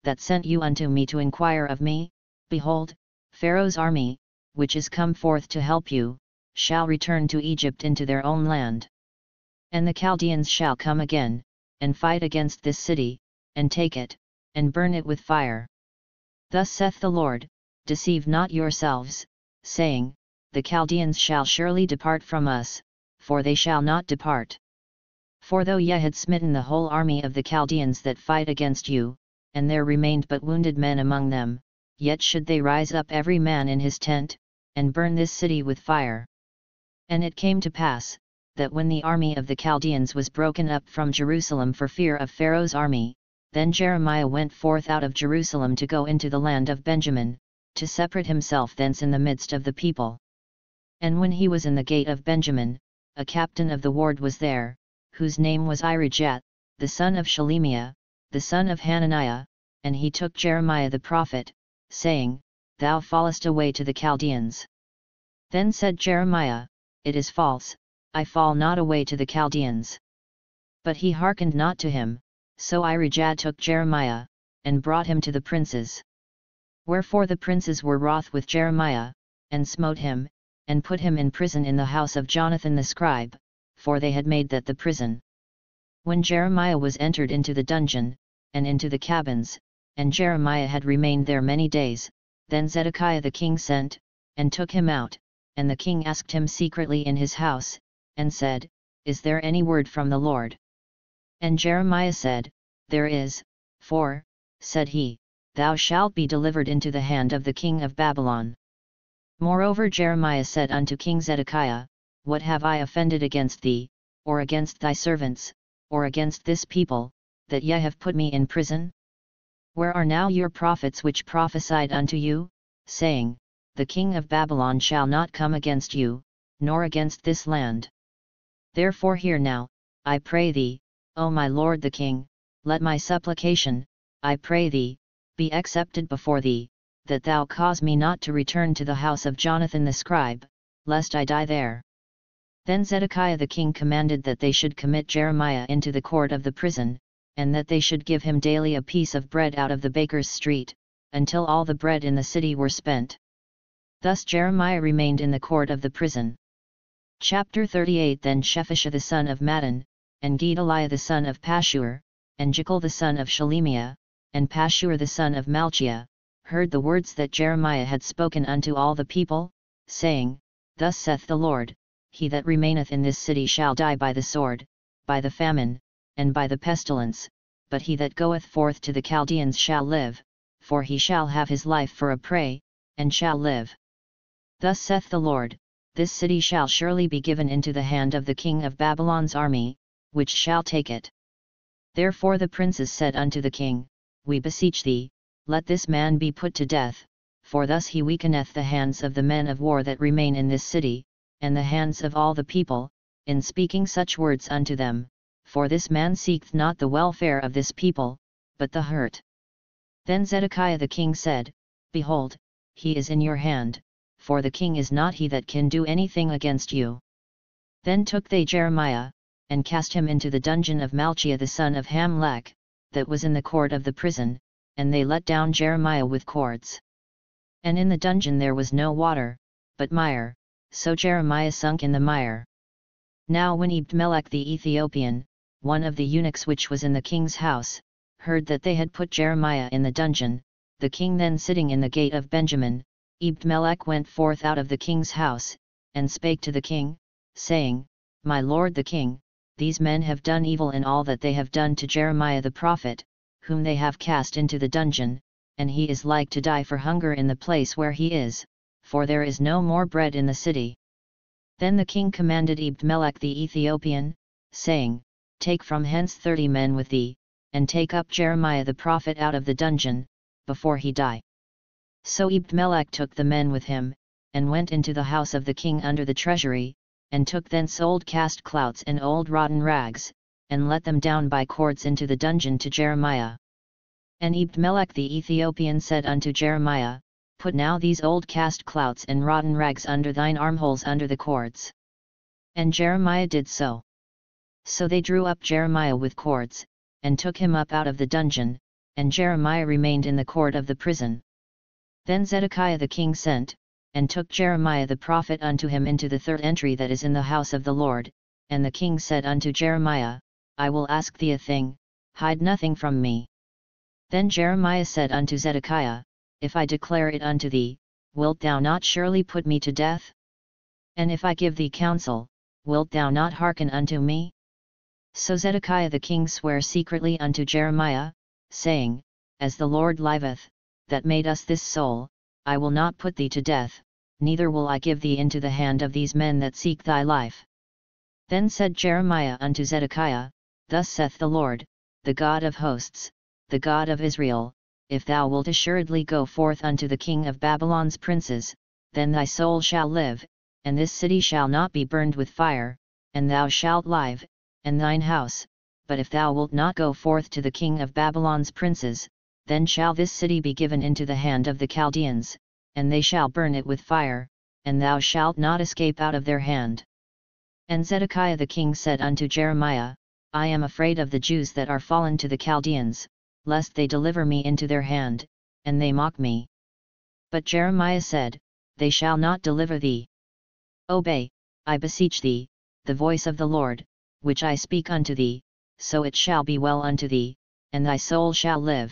that sent you unto me to inquire of me? Behold, Pharaoh's army, which is come forth to help you, shall return to Egypt into their own land. And the Chaldeans shall come again, and fight against this city, and take it, and burn it with fire. Thus saith the Lord, deceive not yourselves, saying, the Chaldeans shall surely depart from us, for they shall not depart. For though ye had smitten the whole army of the Chaldeans that fight against you, and there remained but wounded men among them, yet should they rise up every man in his tent, and burn this city with fire. And it came to pass, that when the army of the Chaldeans was broken up from Jerusalem for fear of Pharaoh's army, then Jeremiah went forth out of Jerusalem to go into the land of Benjamin, to separate himself thence in the midst of the people. And when he was in the gate of Benjamin, a captain of the ward was there, whose name was Irijah, the son of Shelemiah, the son of Hananiah, and he took Jeremiah the prophet, saying, Thou fallest away to the Chaldeans. Then said Jeremiah, It is false, I fall not away to the Chaldeans. But he hearkened not to him, so Irijah took Jeremiah, and brought him to the princes. Wherefore the princes were wroth with Jeremiah, and smote him, and put him in prison in the house of Jonathan the scribe, for they had made that the prison. When Jeremiah was entered into the dungeon, and into the cabins, and Jeremiah had remained there many days, then Zedekiah the king sent, and took him out, and the king asked him secretly in his house, and said, Is there any word from the Lord? And Jeremiah said, There is, for, said he, Thou shalt be delivered into the hand of the king of Babylon. Moreover Jeremiah said unto King Zedekiah, What have I offended against thee, or against thy servants, or against this people, that ye have put me in prison? Where are now your prophets which prophesied unto you, saying, The king of Babylon shall not come against you, nor against this land? Therefore hear now, I pray thee, O my lord the king, let my supplication, I pray thee, be accepted before thee, that thou cause me not to return to the house of Jonathan the scribe, lest I die there. Then Zedekiah the king commanded that they should commit Jeremiah into the court of the prison, and that they should give him daily a piece of bread out of the baker's street, until all the bread in the city were spent. Thus Jeremiah remained in the court of the prison. Chapter thirty-eight Then Shephisha the son of Mattan, and Gedaliah the son of Pashur, and Jechiel the son of Shelemiah, and Pashur the son of Malchiah, heard the words that Jeremiah had spoken unto all the people, saying, Thus saith the Lord, He that remaineth in this city shall die by the sword, by the famine, and by the pestilence, but he that goeth forth to the Chaldeans shall live, for he shall have his life for a prey, and shall live. Thus saith the Lord, This city shall surely be given into the hand of the king of Babylon's army, which shall take it. Therefore the princes said unto the king, We beseech thee, let this man be put to death, for thus he weakeneth the hands of the men of war that remain in this city, and the hands of all the people, in speaking such words unto them, for this man seeketh not the welfare of this people, but the hurt. Then Zedekiah the king said, Behold, he is in your hand, for the king is not he that can do anything against you. Then took they Jeremiah, and cast him into the dungeon of Malchiah the son of Hamlech, that was in the court of the prison, and they let down Jeremiah with cords. And in the dungeon there was no water, but mire, so Jeremiah sunk in the mire. Now when Ebed-melech the Ethiopian, one of the eunuchs which was in the king's house, heard that they had put Jeremiah in the dungeon, the king then sitting in the gate of Benjamin, Ebed-melech went forth out of the king's house, and spake to the king, saying, My lord the king, these men have done evil in all that they have done to Jeremiah the prophet, whom they have cast into the dungeon, and he is like to die for hunger in the place where he is, for there is no more bread in the city. Then the king commanded Ebed-melech the Ethiopian, saying, Take from hence thirty men with thee, and take up Jeremiah the prophet out of the dungeon, before he die. So Ebed-melech took the men with him, and went into the house of the king under the treasury, and took thence old cast clouts and old rotten rags, and let them down by cords into the dungeon to Jeremiah. And Ebed-melech the Ethiopian said unto Jeremiah, Put now these old cast clouts and rotten rags under thine armholes under the cords. And Jeremiah did so. So they drew up Jeremiah with cords, and took him up out of the dungeon, and Jeremiah remained in the court of the prison. Then Zedekiah the king sent, and took Jeremiah the prophet unto him into the third entry that is in the house of the Lord, and the king said unto Jeremiah, I will ask thee a thing, hide nothing from me. Then Jeremiah said unto Zedekiah, If I declare it unto thee, wilt thou not surely put me to death? And if I give thee counsel, wilt thou not hearken unto me? So Zedekiah the king sware secretly unto Jeremiah, saying, As the Lord liveth, that made us this soul, I will not put thee to death, neither will I give thee into the hand of these men that seek thy life. Then said Jeremiah unto Zedekiah, Thus saith the Lord, the God of hosts, the God of Israel, if thou wilt assuredly go forth unto the king of Babylon's princes, then thy soul shall live, and this city shall not be burned with fire, and thou shalt live, and thine house. But if thou wilt not go forth to the king of Babylon's princes, then shall this city be given into the hand of the Chaldeans, and they shall burn it with fire, and thou shalt not escape out of their hand. And Zedekiah the king said unto Jeremiah, I am afraid of the Jews that are fallen to the Chaldeans, lest they deliver me into their hand, and they mock me. But Jeremiah said, They shall not deliver thee. Obey, I beseech thee, the voice of the Lord, which I speak unto thee, so it shall be well unto thee, and thy soul shall live.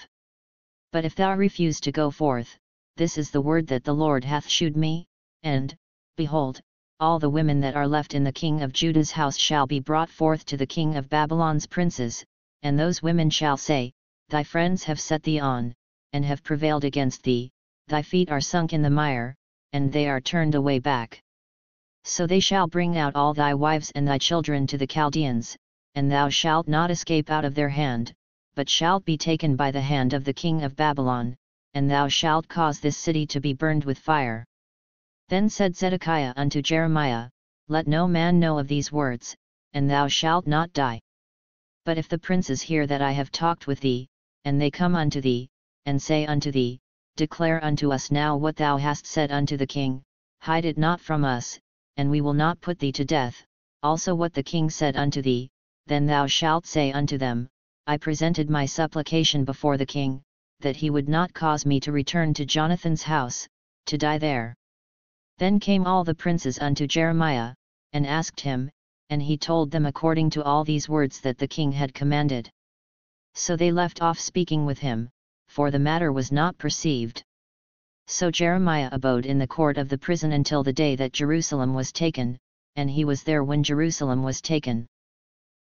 But if thou refuse to go forth, this is the word that the Lord hath shewed me, and, behold, all the women that are left in the king of Judah's house shall be brought forth to the king of Babylon's princes, and those women shall say, Thy friends have set thee on, and have prevailed against thee, thy feet are sunk in the mire, and they are turned away back. So they shall bring out all thy wives and thy children to the Chaldeans, and thou shalt not escape out of their hand, but shalt be taken by the hand of the king of Babylon, and thou shalt cause this city to be burned with fire. Then said Zedekiah unto Jeremiah, Let no man know of these words, and thou shalt not die. But if the princes hear that I have talked with thee, and they come unto thee, and say unto thee, Declare unto us now what thou hast said unto the king, hide it not from us, and we will not put thee to death, also what the king said unto thee, then thou shalt say unto them, I presented my supplication before the king, that he would not cause me to return to Jonathan's house, to die there. Then came all the princes unto Jeremiah, and asked him, and he told them according to all these words that the king had commanded. So they left off speaking with him, for the matter was not perceived. So Jeremiah abode in the court of the prison until the day that Jerusalem was taken, and he was there when Jerusalem was taken.